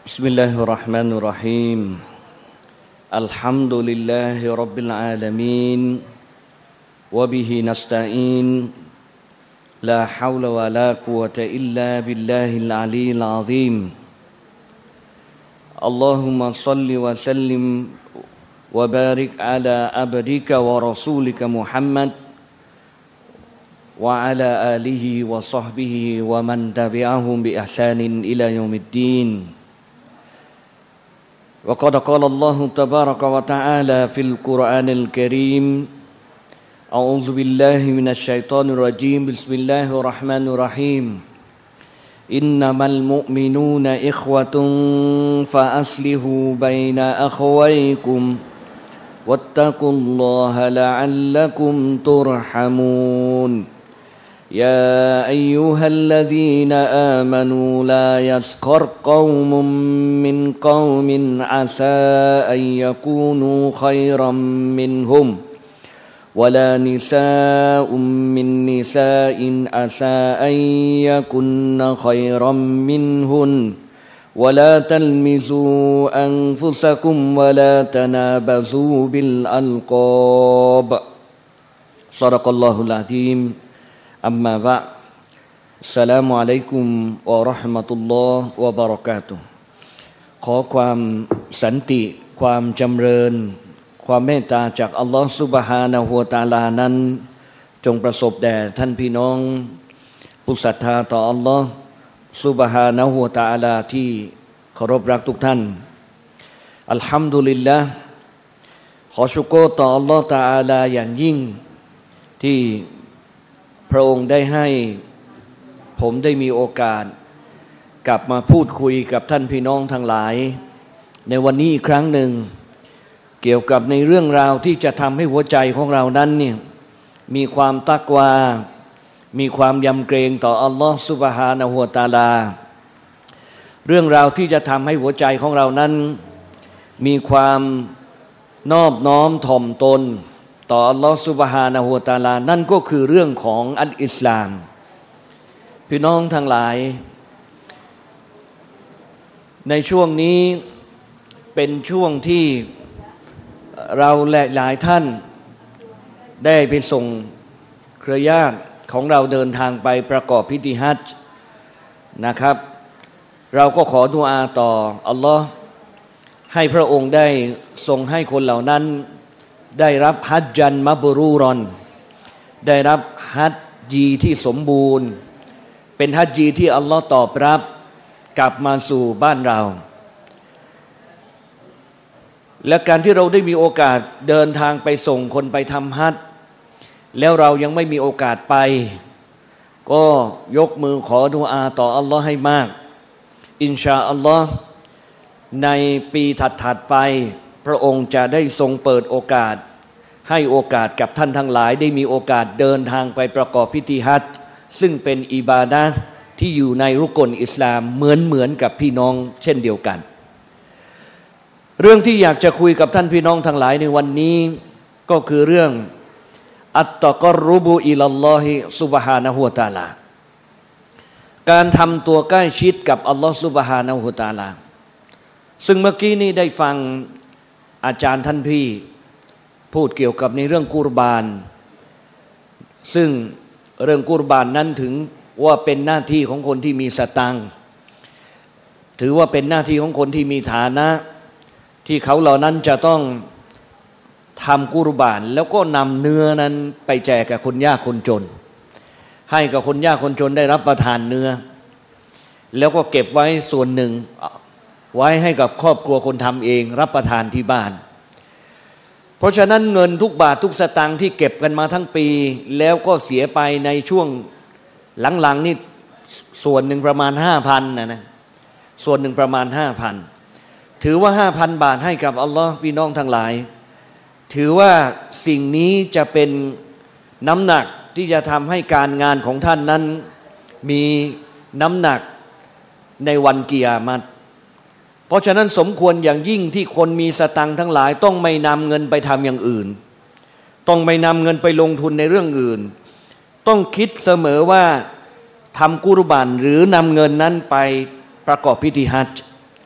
بسم الله الرحمن الرحيم الحمد لله رب العالمين وبه نستعين لا حول ولا قوة إلا بالله العلي العظيم اللهم صل وسلم وبارك على عبدك ورسولك محمد وعلى آله وصحبه ومن تبعهم بإحسان إلى يوم الدين وقد قال الله تبارك وتعالى في القرآن الكريم أعوذ بالله من الشيطان الرجيم بسم الله الرحمن الرحيم إنما المؤمنون إخوة فأصلحوا بين أخويكم واتقوا الله لعلكم ترحمون يا أيها الذين آمنوا لا يسخر قوم من قوم عسى أن يكونوا خيرا منهم ولا نساء من نساء عسى أن يكن خيرا منهن ولا تلمزوا أنفسكم ولا تنابزوا بالألقاب صدق الله العظيم أما بعد السلام عليكم ورحمة الله وبركاتهขอความสันติความจำเริญความเมตตาจากอัลลอฮฺซุบฮานะฮูวะตะอาลานั้นจงประสบแด่ท่านพี่น้องผู้ศรัทธาต่ออัลลอฮฺซุบฮานะฮูวะตะอาลาที่เคารพรักทุกท่านอัลฮัมดุลิลละห์ขอชุกรต่ออัลลอฮฺตะอาลาอย่างยิ่งที่พระองค์ได้ให้ผมได้มีโอกาสกลับมาพูดคุยกับท่านพี่น้องทั้งหลายในวันนี้อีกครั้งหนึ่งเกี่ยวกับในเรื่องราวที่จะทำให้หัวใจของเรานั้นเนี่ยมีความตักวามีความยำเกรงต่ออัลลอฮฺซุบฮานะฮูวะตะอาลาเรื่องราวที่จะทำให้หัวใจของเรานั้นมีความนอบน้อมถ่อมตนต่ออัลลอฮฺซุบฮานะฮูวะตะอาลานั่นก็คือเรื่องของอัลอิสลามพี่น้องทั้งหลายในช่วงนี้เป็นช่วงที่เราและหลายท่านได้ไปส่งเครือญาติของเราเดินทางไปประกอบพิธีฮัจญ์นะครับเราก็ขอดุอาต่ออัลลอฮ์ให้พระองค์ได้ทรงให้คนเหล่านั้นได้รับฮัจญันมับรูรอนได้รับฮัจญีที่สมบูรณ์เป็นฮัจญีที่อัลลอฮ์ตอบรับกลับมาสู่บ้านเราและการที่เราได้มีโอกาสเดินทางไปส่งคนไปทำฮัจญ์แล้วเรายังไม่มีโอกาสไปก็ยกมือขอดุอาต่ออัลลอฮ์ให้มากอินชาอัลลอฮ์ในปีถัดๆไปพระองค์จะได้ทรงเปิดโอกาสให้โอกาสกับท่านทั้งหลายได้มีโอกาสเดินทางไปประกอบพิธีฮัจญ์ซึ่งเป็นอิบาดะห์ที่อยู่ในรุกนอิสลามเหมือนกับพี่น้องเช่นเดียวกันเรื่องที่อยากจะคุยกับท่านพี่น้องทั้งหลายในวันนี้ก็คือเรื่องอัตตะกอรุบุอิลัลลอฮิซุบฮานะฮูวะตะอาลาการทำตัวใกล้ชิดกับอัลลอฮฺซุบฮานะฮูวะตะอาลาซึ่งเมื่อกี้นี้ได้ฟังอาจารย์ท่านพี่พูดเกี่ยวกับในเรื่องกุรบานซึ่งเรื่องกุรบานนั้นถึงว่าเป็นหน้าที่ของคนที่มีสตังค์ถือว่าเป็นหน้าที่ของคนที่มีฐานะที่เขาเหล่านั้นจะต้องทำกุรบานแล้วก็นำเนื้อนั้นไปแจกกับคนยากคนจนให้กับคนยากคนจนได้รับประทานเนื้อแล้วก็เก็บไว้ส่วนหนึ่งไว้ให้กับครอบครัวคนทำเองรับประทานที่บ้านเพราะฉะนั้นเงินทุกบาททุกสตางค์ที่เก็บกันมาทั้งปีแล้วก็เสียไปในช่วงหลังๆนี่ส่วนหนึ่งประมาณ 5,000 นะส่วนหนึ่งประมาณ 5,000 ถือว่า 5,000 บาทให้กับอัลลอฮ์พี่น้องทั้งหลายถือว่าสิ่งนี้จะเป็นน้ำหนักที่จะทำให้การงานของท่านนั้นมีน้ำหนักในวันกิยามะฮ์เพราะฉะนั้นสมควรอย่างยิ่งที่คนมีสตังค์ทั้งหลายต้องไม่นำเงินไปทำอย่างอื่นต้องไม่นำเงินไปลงทุนในเรื่องอื่น ต้องคิดเสมอว่าทำกุรบานหรือนำเงินนั้นไปประกอบพิธีฮัจญ์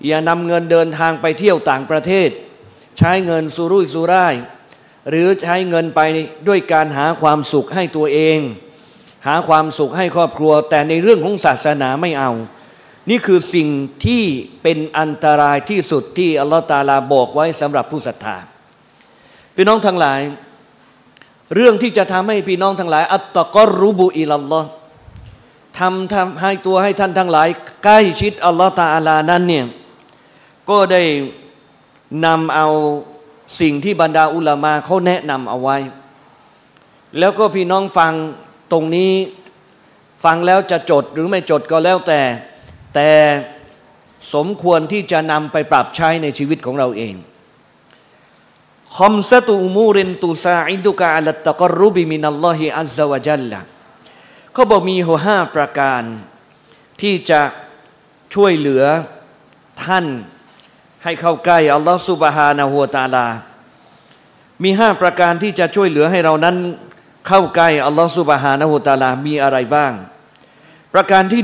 อย่านำเงินเดินทางไปเที่ยวต่างประเทศใช้เงินสุรุ่ยสุร่ายหรือใช้เงินไปด้วยการหาความสุขให้ตัวเองหาความสุขให้ครอบครัวแต่ในเรื่องของศาสนาไม่เอานี่คือสิ่งที่เป็นอันตรายที่สุดที่อัลลอฮฺตะอาลาบอกไว้สำหรับผู้ศรัทธาพี่น้องทั้งหลายเรื่องที่จะทำให้พี่น้องทั้งหลายอัตตะกอรุบุอิลัลลอฮ์ทำให้ตัวให้ท่านทั้งหลายใกล้ชิดอัลลอฮฺตะอาลานั้นเนี่ยก็ได้นำเอาสิ่งที่บรรดาอุลามะเขาแนะนำเอาไว้แล้วก็พี่น้องฟังตรงนี้ฟังแล้วจะจดหรือไม่จดก็แล้วแต่สมควรที่จะนำไปปรับใช้ในชีวิตของเราเองคอมซะตุอุมูรินตุซาอิดุกะอัลตะกอรุบิมินัลลอฮิอัซซะวะญัลละเขาบอกมี5ประการที่จะช่วยเหลือท่านให้เข้าใกล้อัลลอฮฺซุบฮานะฮูวะตะอาลามี5ประการที่จะช่วยเหลือให้เรานั้นเข้าใกล้อัลลอฮฺซุบฮานะฮูวะตะอาลามีอะไรบ้างประการที่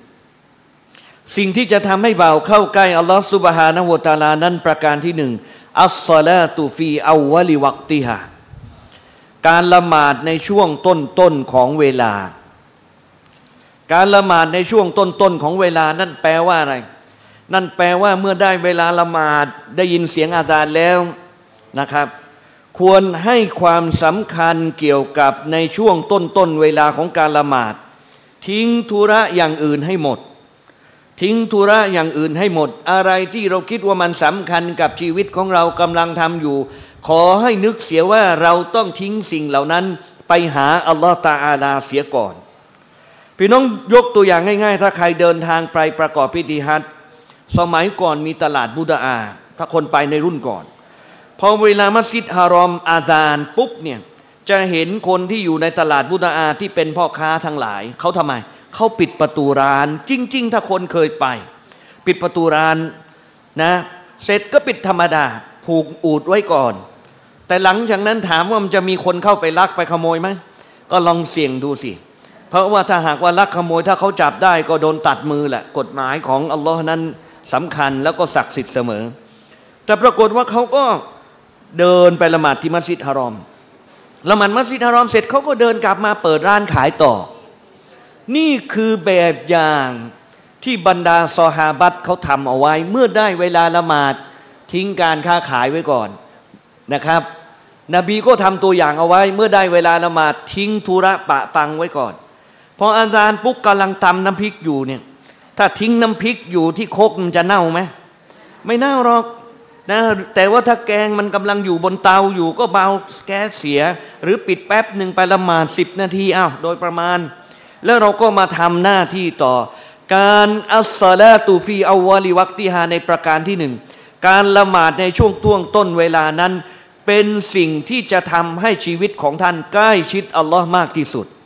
1สิ่งที่จะทำให้บ่าวเข้าใกล้อัลลอฮฺซุบฮานะฮูวะตะอาลานั้นประการที่1อัสศอลาตุฟีอัวลิวักติฮาการละหมาดในช่วงต้นของเวลาการละหมาดในช่วงต้นของเวลานั่นแปลว่าอะไรนั่นแปลว่าเมื่อได้เวลาละหมาดได้ยินเสียงอาซานแล้วนะครับควรให้ความสำคัญเกี่ยวกับในช่วงต้นเวลาของการละหมาดทิ้งธุระอย่างอื่นให้หมดทิ้งธุระอย่างอื่นให้หมดอะไรที่เราคิดว่ามันสำคัญกับชีวิตของเรากำลังทำอยู่ขอให้นึกเสียว่าเราต้องทิ้งสิ่งเหล่านั้นไปหาอัลลอฮฺตะอาลาเสียก่อนพี่น้องยกตัวอย่างง่ายๆถ้าใครเดินทางไปประกอบพิธีฮัจญ์สมัยก่อนมีตลาดบุดาถ้าคนไปในรุ่นก่อนพอเวลามัสยิดฮารอมอาซานปุ๊บเนี่ยจะเห็นคนที่อยู่ในตลาดบุดาที่เป็นพ่อค้าทั้งหลายเขาทำไมเขาปิดประตูร้านจริงๆถ้าคนเคยไปปิดประตูร้านนะเสร็จก็ปิดธรรมดาผูกอูฐไว้ก่อนแต่หลังจากนั้นถามว่ามันจะมีคนเข้าไปลักไปขโมยไหมก็ลองเสี่ยงดูสิเพราะว่าถ้าหากว่าลักขโมยถ้าเขาจับได้ก็โดนตัดมือแหละกฎหมายของอัลลอฮ์นั้นสำคัญแล้วก็ศักดิ์สิทธิ์เสมอแต่ปรากฏว่าเขาก็เดินไปละหมาดที่มัสยิดฮารอมละหมาดมัสยิดฮารอมเสร็จเขาก็เดินกลับมาเปิดร้านขายต่อนี่คือแบบอย่างที่บรรดาซอฮาบัตเขาทำเอาไว้เมื่อได้เวลาละหมาดทิ้งการค้าขายไว้ก่อนนะครับนบีก็ทำตัวอย่างเอาไว้เมื่อได้เวลาละหมาดทิ้งธุระปะปังไว้ก่อนพออาจารย์ปุ๊บกำลังตำน้ำพริกอยู่เนี่ยถ้าทิ้งน้ำพริกอยู่ที่โคกมันจะเน่าไหมไม่เน่าหรอกนะแต่ว่าถ้าแกงมันกำลังอยู่บนเตาอยู่ก็เบาแก๊สเสียหรือปิดแป๊บหนึ่งไปละหมาด10 นาทีโดยประมาณแล้วเราก็มาทำหน้าที่ต่อการอัสศอลาตุฟีอัวลิวักติฮาในประการที่1การละหมาดในช่วงต้นเวลานั้นเป็นสิ่งที่จะทำให้ชีวิตของท่านใกล้ชิดอัลลอฮ์มากที่สุด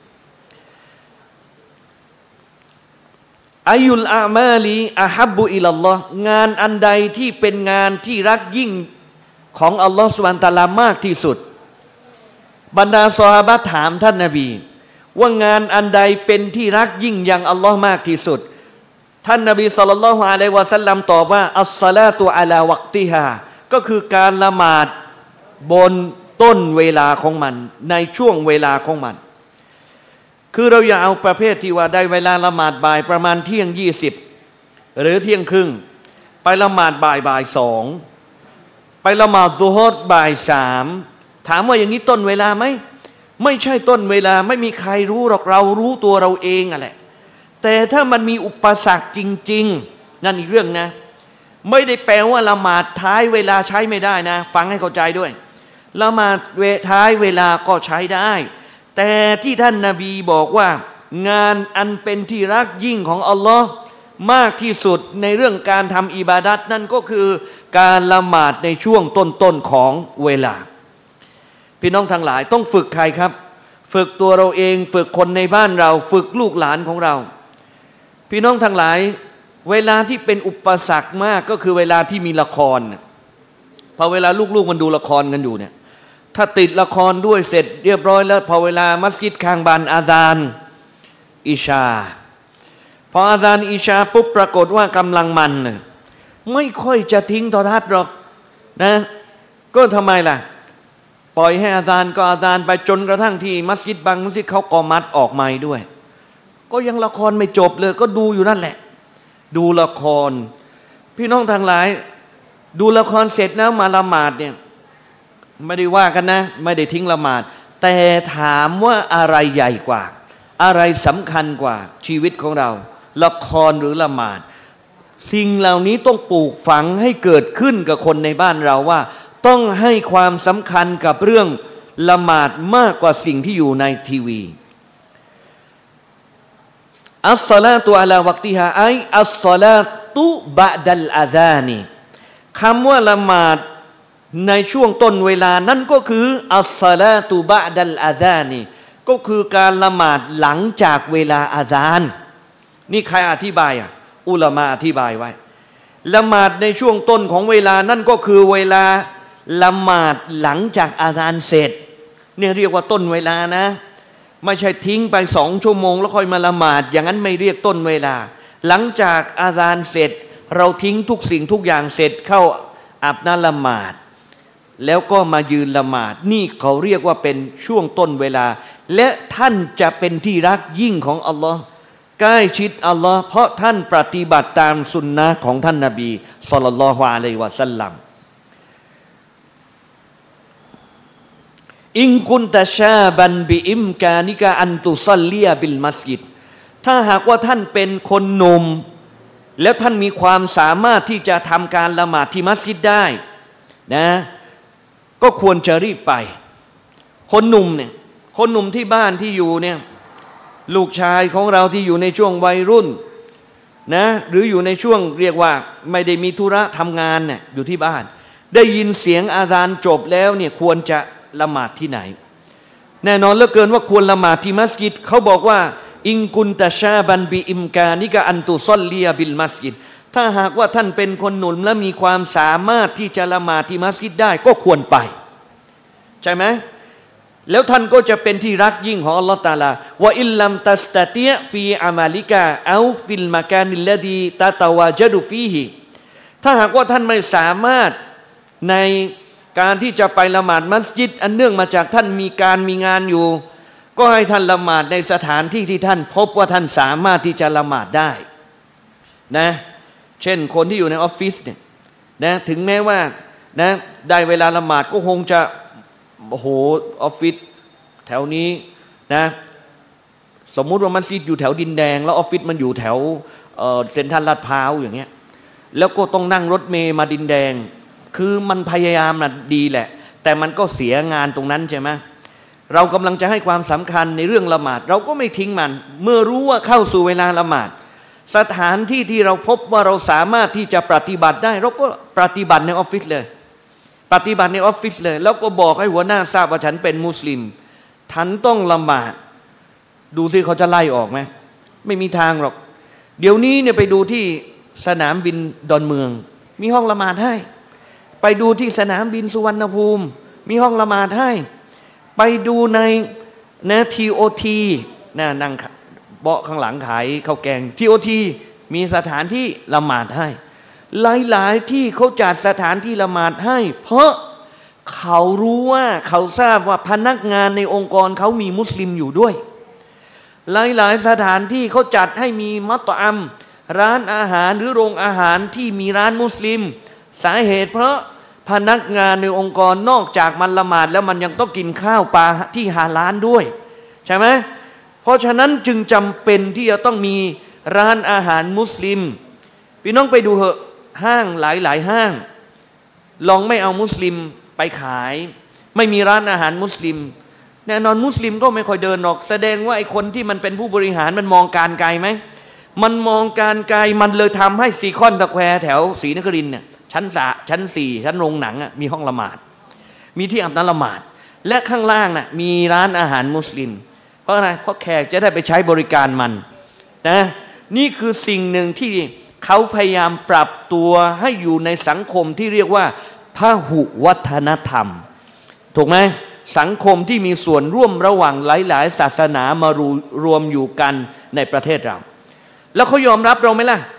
อายุลอามาลีอะฮับบุอิลัลลอฮ์งานอันใดที่เป็นงานที่รักยิ่งของอัลลอฮ์ซุบฮานะฮูวะตะอาลามากที่สุดบรรดาซอฮาบะห์ถามท่านนบีว่างานอันใดเป็นที่รักยิ่งอย่างอัลลอฮ์มากที่สุดท่านนบีศ็อลลัลลอฮุอะลัยฮิวะซัลลัมตอบว่าอัสศอลาตุอะลาวักติฮาก็คือการละหมาดบนต้นเวลาของมันในช่วงเวลาของมันคือเราอย่าเอาประเภทที่ว่าได้เวลาละหมาดบ่ายประมาณเที่ยง20หรือเที่ยงครึ่งไปละหมาดบ่าย2ไปละหมาดซุฮรบ่าย3ถามว่าอย่างนี้ต้นเวลาไหมไม่ใช่ต้นเวลาไม่มีใครรู้หรอกเรารู้ตัวเราเองแหละแต่ถ้ามันมีอุปสรรคจริงๆนั่นอีกเรื่องนะไม่ได้แปลว่าละหมาดท้ายเวลาใช้ไม่ได้นะฟังให้เข้าใจด้วยละหมาดท้ายเวลาก็ใช้ได้แต่ที่ท่านนบีบอกว่างานอันเป็นที่รักยิ่งของอัลลอฮ์มากที่สุดในเรื่องการทำอิบาดัตนั่นก็คือการละหมาดในช่วงต้นของเวลาพี่น้องทั้งหลายต้องฝึกใครครับฝึกตัวเราเองฝึกคนในบ้านเราฝึกลูกหลานของเราพี่น้องทั้งหลายเวลาที่เป็นอุปสรรคมากก็คือเวลาที่มีละครพอเวลาลูกๆมันดูละครกันอยู่เนี่ยถ้าติดละครด้วยเสร็จเรียบร้อยแล้วพอเวลามัสยิดข้างบ้านอาซานอิชาพออาซานอิชาปุ๊บปรากฏว่ากำลังมันไม่ค่อยจะทิ้งโทรทัศน์หรอกนะก็ทำไมล่ะปล่อยให้อาจารย์ก็อาจารย์ไปจนกระทั่งที่มัสยิดบางมัสยิดเขากอมัดออกไมค์ด้วยก็ยังละครไม่จบเลยก็ดูอยู่นั่นแหละดูละครพี่น้องทั้งหลายดูละครเสร็จแล้วมาละหมาดเนี่ยไม่ได้ว่ากันนะไม่ได้ทิ้งละหมาดแต่ถามว่าอะไรใหญ่กว่าอะไรสำคัญกว่าชีวิตของเราละครหรือละหมาดสิ่งเหล่านี้ต้องปลูกฝังให้เกิดขึ้นกับคนในบ้านเราว่าต้องให้ความสำคัญกับเรื่องละหมาดมากกว่าสิ่งที่อยู่ในทีวีอัสศอลาตุอะลาวักติฮาไออัสศอลาตุบะดัลอาซานีคำว่าละหมาดในช่วงต้นเวลานั่นก็คืออัสศอลาตุบะดัลอาซานีก็คือการละหมาดหลังจากเวลาอาซานนี่ใครอธิบายอุลามะอธิบายไว้ละหมาดในช่วงต้นของเวลานั่นก็คือเวลาละหมาดหลังจากอาซานเสร็จเนี่ยเรียกว่าต้นเวลานะไม่ใช่ทิ้งไป2 ชั่วโมงแล้วค่อยมาละหมาดอย่างนั้นไม่เรียกต้นเวลาหลังจากอาซานเสร็จเราทิ้งทุกสิ่งทุกอย่างเสร็จเข้าอาบน้ำละหมาดแล้วก็มายืนละหมาดนี่เขาเรียกว่าเป็นช่วงต้นเวลาและท่านจะเป็นที่รักยิ่งของอัลลอฮ์ใกล้ชิดอัลลอฮ์เพราะท่านปฏิบัติตามสุนนะของท่านนบีศ็อลลัลลอฮุอะลัยฮิวะซัลลัมอินกุนตะชาบันบิอิมกานิกะอันตุซัลลียบิลมัสยิดถ้าหากว่าท่านเป็นคนหนุ่มแล้วท่านมีความสามารถที่จะทำการละหมาดที่มัสยิดได้นะก็ควรจะรีบไปคนหนุ่มเนี่ยคนหนุ่มที่บ้านที่อยู่เนี่ยลูกชายของเราที่อยู่ในช่วงวัยรุ่นนะหรืออยู่ในช่วงเรียกว่าไม่ได้มีธุระทำงานเนี่ยอยู่ที่บ้านได้ยินเสียงอาซานจบแล้วเนี่ยควรจะละหมาดที่ไหนแน่นอนเหลือเกินว่าควรละหมาดที่มัสยิดเขาบอกว่าอิงกุนตะชาบันบิอิมกานิกะอันตุซอลลียบิลมัสยิดถ้าหากว่าท่านเป็นคนหนุ่มและมีความสามารถที่จะละหมาดที่มัสยิดได้ก็ควรไปใช่ไหมแล้วท่านก็จะเป็นที่รักยิ่งของอัลลอฮฺตะอาลาวะอิลลัมตัสตะติยะฟีอามาลิกะเอาฟิลมะกานิลลดีตะตะวาจดุฟีฮิถ้าหากว่าท่านไม่สามารถในการที่จะไปละหมาดมัสยิดอันเนื่องมาจากท่านมีงานอยู่ก็ให้ท่านละหมาดในสถานที่ที่ท่านพบว่าท่านสามารถที่จะละหมาดได้นะเช่นคนที่อยู่ในออฟฟิศเนี่ยนะถึงแม้ว่านะได้เวลาละหมาดก็คงจะโอ้โหออฟฟิศแถวนี้นะสมมุติว่ามัสยิดอยู่แถวดินแดงแล้วออฟฟิศมันอยู่แถวเซ็นทรัลลาดพร้าวอย่างเงี้ยแล้วก็ต้องนั่งรถเมล์มาดินแดงคือมันพยายามนะดีแหละแต่มันก็เสียงานตรงนั้นใช่ไหมเรากำลังจะให้ความสำคัญในเรื่องละหมาดเราก็ไม่ทิ้งมันเมื่อรู้ว่าเข้าสู่เวลาละหมาดสถานที่ที่เราพบว่าเราสามารถที่จะปฏิบัติได้เราก็ปฏิบัติในออฟฟิศเลยปฏิบัติในออฟฟิศเลยแล้วก็บอกให้หัวหน้าทราบว่าฉันเป็นมุสลิมฉันต้องละหมาดดูซิเขาจะไล่ออกไหมไม่มีทางหรอกเดี๋ยวนี้เนี่ยไปดูที่สนามบินดอนเมืองมีห้องละหมาดให้ไปดูที่สนามบินสุวรรณภูมิมีห้องละหมาดให้ไปดูในนะTOTนะนั่งเบาะข้างหลังขายข้าวแกงTOTมีสถานที่ละหมาดให้หลายๆที่เขาจัดสถานที่ละหมาดให้เพราะเขารู้ว่าเขาทราบว่าพนักงานในองค์กรเขามีมุสลิมอยู่ด้วยหลายๆสถานที่เขาจัดให้มีมัตอัมร้านอาหารหรือโรงอาหารที่มีร้านมุสลิมสาเหตุเพราะพนักงานในองค์กรนอกจากมันละหมาดแล้วมันยังต้องกินข้าวปลาที่ฮาลาลด้วยใช่ไหมเพราะฉะนั้นจึงจำเป็นที่จะต้องมีร้านอาหารมุสลิมพี่น้องไปดูเหอะห้างหลายๆห้างลองไม่เอามุสลิมไปขายไม่มีร้านอาหารมุสลิมแน่นอนมุสลิมก็ไม่ค่อยเดินหรอกแสดงว่าไอ้คนที่มันเป็นผู้บริหารมันมองการไกลไหมมันมองการไกลมันเลยทำให้ซีคอนสแควร์แถวศรีนครินทร์เนี่ยชั้น 4ชั้นโรงหนังมีห้องละหมาดมีที่อาบน้ำละหมาดและข้างล่างน่ะมีร้านอาหารมุสลิมเพราะอะไรเพราะแขกจะได้ไปใช้บริการมันนะนี่คือสิ่งหนึ่งที่เขาพยายามปรับตัวให้อยู่ในสังคมที่เรียกว่าพหุวัฒนธรรมถูกไหมสังคมที่มีส่วนร่วมระหว่างหลายๆศาสนามารวมอยู่กันในประเทศเราแล้วเขายอมรับเราไหมล่ะ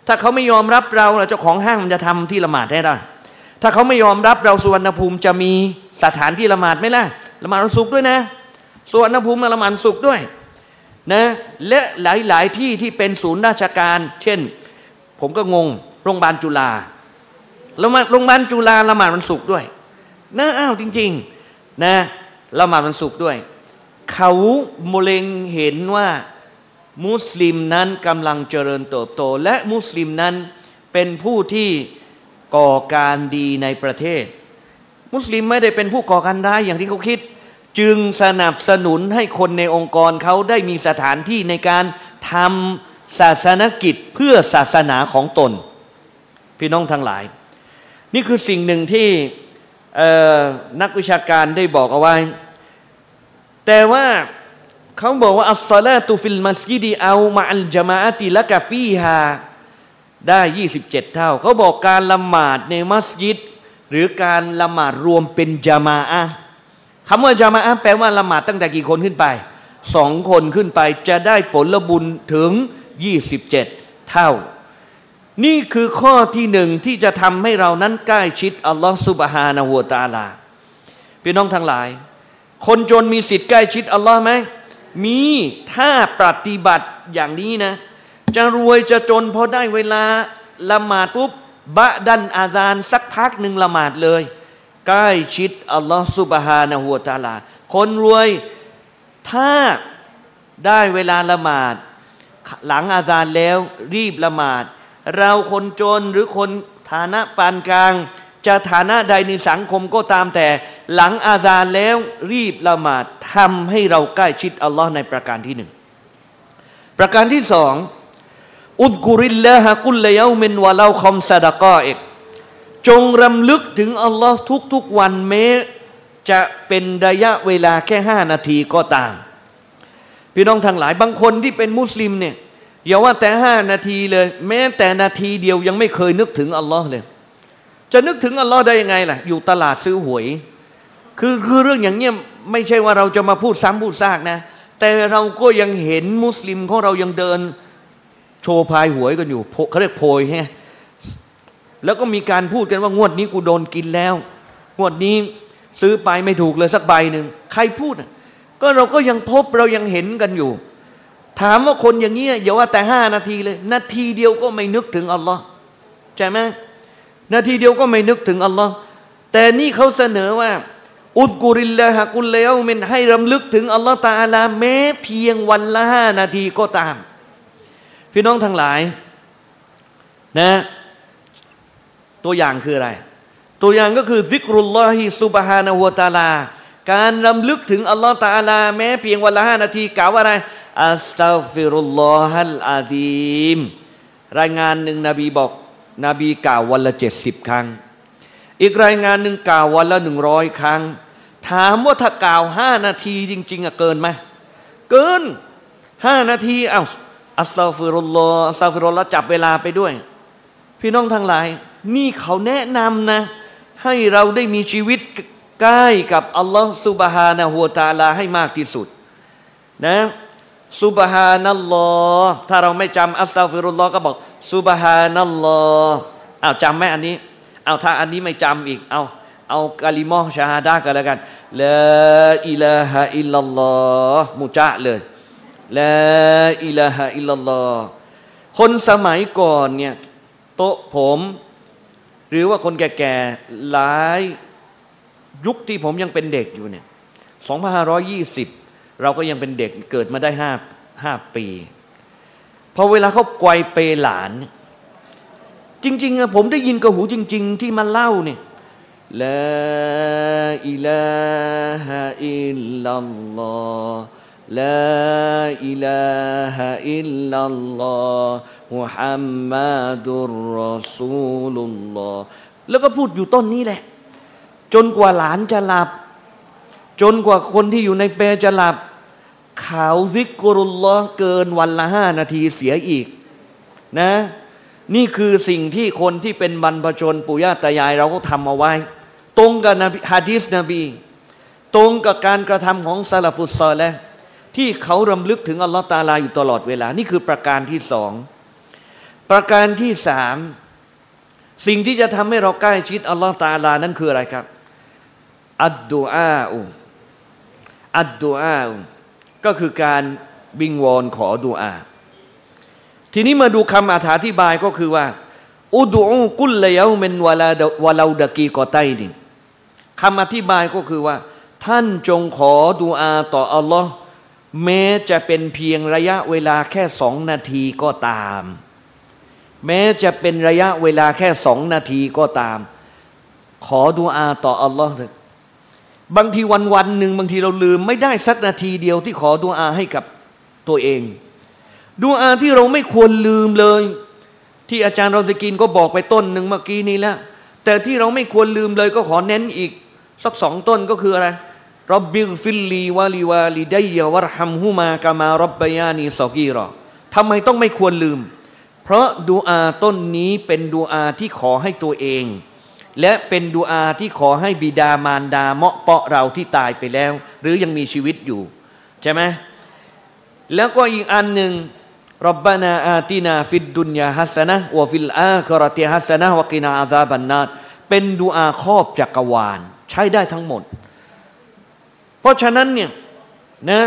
ถ้าเขาไม่ยอมรับเราเจ้าของห้างมันจะทำที่ละหมาดได้หรอถ้าเขาไม่ยอมรับเราสุวรรณภูมิจะมีสถานที่ละหมาดไหมล่ะละหมาดวันศุกร์ด้วยนะสุวรรณภูมิละหมาดวันศุกร์ด้วยนะและหลายๆที่ที่เป็นศูนย์ราชการเช่นผมก็งงโรงพยาบาลจุฬาแล้วมาโรงพยาบาลจุฬาละหมาดวันศุกร์ด้วยนะอ้าวจริงๆนะละหมาดวันศุกร์ด้วยเขาเล็งเห็นว่ามุสลิมนั้นกำลังเจริญเติบโตและมุสลิมนั้นเป็นผู้ที่ก่อการดีในประเทศมุสลิมไม่ได้เป็นผู้ก่อการร้ายอย่างที่เขาคิดจึงสนับสนุนให้คนในองค์กรเขาได้มีสถานที่ในการทำศาสนกิจเพื่อศาสนาของตนพี่น้องทั้งหลายนี่คือสิ่งหนึ่งที่นักวิชาการได้บอกเอาไว้แต่ว่าเขาบอกว่าอัสซาลาตุฟิลมัสยิดเอามะอัลญะมาอะติละกะฟีฮาได้27เท่าเขาบอกการละหมาดในมัสยิดหรือการละหมาดรวมเป็นญะมาอะห์คำว่าญะมาอะห์แปลว่าละหมาดตั้งแต่กี่คนขึ้นไป2คนขึ้นไปจะได้ผลบุญถึง27เท่านี่คือข้อที่หนึ่งที่จะทำให้เรานั้นใกล้ชิดอัลลอฮฺซุบฮานะฮูวะตะอาลาพี่น้องทั้งหลายคนจนมีสิทธิ์ใกล้ชิดอัลลอฮ์ไหมมีถ้าปฏิบัติอย่างนี้นะจะรวยจะจนพอได้เวลาละหมาดปุ๊บบะดันอาซานสักพักหนึ่งละหมาดเลยใกล้ชิดอัลลอฮฺซุบฮานะฮูวะตะอาลาคนรวยถ้าได้เวลาละหมาดหลังอาซานแล้วรีบละหมาดเราคนจนหรือคนฐานะปานกลางจะฐานะใดในสังคมก็ตามแต่หลังอาซานแล้วรีบละหมาดทำให้เราใกล้ชิดอัลลอฮ์ในประการที่หนึ่งประการที่สองอุซกุริลลาฮะกุลยามินวะลาคอมซะดะกออิกจงรำลึกถึงอัลลอฮ์ทุกๆวันแม้จะเป็นระยะเวลาแค่5 นาทีก็ตามพี่น้องทั้งหลายบางคนที่เป็นมุสลิมเนี่ยอย่าว่าแต่5 นาทีเลยแม้แต่นาทีเดียวยังไม่เคยนึกถึงอัลลอฮ์เลยจะนึกถึงอัลลอฮ์ได้ยังไงล่ะอยู่ตลาดซื้อหวยคือเรื่องอย่างเนี้ยไม่ใช่ว่าเราจะมาพูดซ้ำพูดซากนะแต่เราก็ยังเห็นมุสลิมของเรายังเดินโชว์พายหวยกันอยู่เขาเรียกโพยฮะแล้วก็มีการพูดกันว่างวดนี้กูโดนกินแล้วงวดนี้ซื้อไปไม่ถูกเลยสักใบหนึ่งใครพูดก็เราก็ยังพบเรายังเห็นกันอยู่ถามว่าคนอย่างนี้อย่าว่าแต่5 นาทีเลยนาทีเดียวก็ไม่นึกถึงอัลลอฮ์ใช่ไหมนาทีเดียวก็ไม่นึกถึงอัลลอฮ์แต่นี่เขาเสนอว่าอุซกุริลลาฮะกุลยามินให้รำลึกถึงอัลลอฮ์ตะอาลาแม้เพียงวันละ5 นาทีก็ตามพี่น้องทั้งหลายนะตัวอย่างคืออะไรตัวอย่างก็คือซิกรุลลอฮิซุบฮานะฮูวะตะอาลาการรำลึกถึงอัลลอฮ์ตะอาลาแม้เพียงวันละ5 นาทีกล่าวว่าอะไรอัสตัฆฟิรุลลอฮัลอะซีมรายงานหนึ่งนบีบอกนบีกล่าววันละ70 ครั้งอีกรายงานหนึ่งกล่าววันละ100 ครั้งถามว่าถ้ากล่าว5 นาทีจริงๆเกินไหมเกิน5 นาทีอัสตัฆฟิรุลลอฮ์อัสตัฆฟิรุลลอฮ์จับเวลาไปด้วยพี่น้องทั้งหลายนี่เขาแนะนำนะให้เราได้มีชีวิตใกล้กับอัลลอฮ์ซุบฮานะฮูวะตะอาลาให้มากที่สุดนะซุบฮานัลลอฮ์ถ้าเราไม่จำอัสตัฆฟิรุลลอฮ์ก็บอกซุบฮานัลลอฮ์จำไหมอันนี้ถ้าอันนี้ไม่จำอีกเอากะลิมอชาฮาดะห์กันแล้วกันลาอิลาฮะอิลลัลลอฮ์มุจาเลยลาอิลาฮะอิลลัลลอฮ์คนสมัยก่อนเนี่ยโต๊ะผมหรือว่าคนแก่ๆหลายยุคที่ผมยังเป็นเด็กอยู่เนี่ย2520เราก็ยังเป็นเด็กเกิดมาได้5 ปีพอเวลาเขาไกวเปหลานจริงๆผมได้ยินกับหูจริงๆที่มาเล่าเนี่ยลาอิลาฮะอิลลัลลอฮ์ลาอิลาฮะอิลลัลลอฮ์มุฮัมมัดุรรอซูลุลลอฮ์แล้วก็พูดอยู่ต้นนี้แหละจนกว่าหลานจะหลับจนกว่าคนที่อยู่ในเปรจะหลับเขาซิกรุลลอฮ์เกินวันละ5 นาทีเสียอีกนะนี่คือสิ่งที่คนที่เป็นบรรพชนปู่ย่าตายายเราก็ทำเอาไว้ตรงกับหะดีษนบีตรงกับการกระทำของซะละฟุสซอลิห์ที่เขารำลึกถึงอัลลอฮ์ตะอาลาอยู่ตลอดเวลานี่คือประการที่2 ประการที่สามสิ่งที่จะทำให้เราใกล้ชิดอัลลอฮฺตะอาลานั้นคืออะไรครับอัดดุอาก็คือการวิงวอนขอดุอาทีนี้มาดูคำอธิบายก็คือว่าอุดูกุลยามินวะลาดะกีกอไตนิคำอธิบายก็คือว่าท่านจงขอดุอาต่ออัลลอฮ์แม้จะเป็นเพียงระยะเวลาแค่2 นาทีก็ตามแม้จะเป็นระยะเวลาแค่2 นาทีก็ตามขอดุอาต่ออัลลอฮ์เถอะบางทีวันหนึ่งบางทีเราลืมไม่ได้สักนาทีเดียวที่ขอดุอาให้กับตัวเองดุอาที่เราไม่ควรลืมเลยที่อาจารย์รอซิกินก็บอกไปต้นหนึ่งเมื่อกี้นี้แล้วแต่ที่เราไม่ควรลืมเลยก็ขอเน้นอีกสัก2 ต้นก็คืออะไรร็อบบิฆฟิลลีวะลิวาลิดัยยะวัรฮัมฮุมากะมาร็อบบะยานีศอกีรอทำไมต้องไม่ควรลืมเพราะดุอาต้นนี้เป็นดุอาที่ขอให้ตัวเองและเป็นดุอาที่ขอให้บิดามารดาเมาะเปาะเราที่ตายไปแล้วหรือยังมีชีวิตอยู่ใช่ไหมแล้วก็อีกอันหนึ่งร็อบบานาอาตินาฟิดดุนยาฮัสนะฮ์วะฟิลอาคิเราะติฮัสนะฮ์วะกินาอาซาบันนารเป็นดุอาครอบจักรวาลใช้ได้ทั้งหมดเพราะฉะนั้นเนี่ยนะ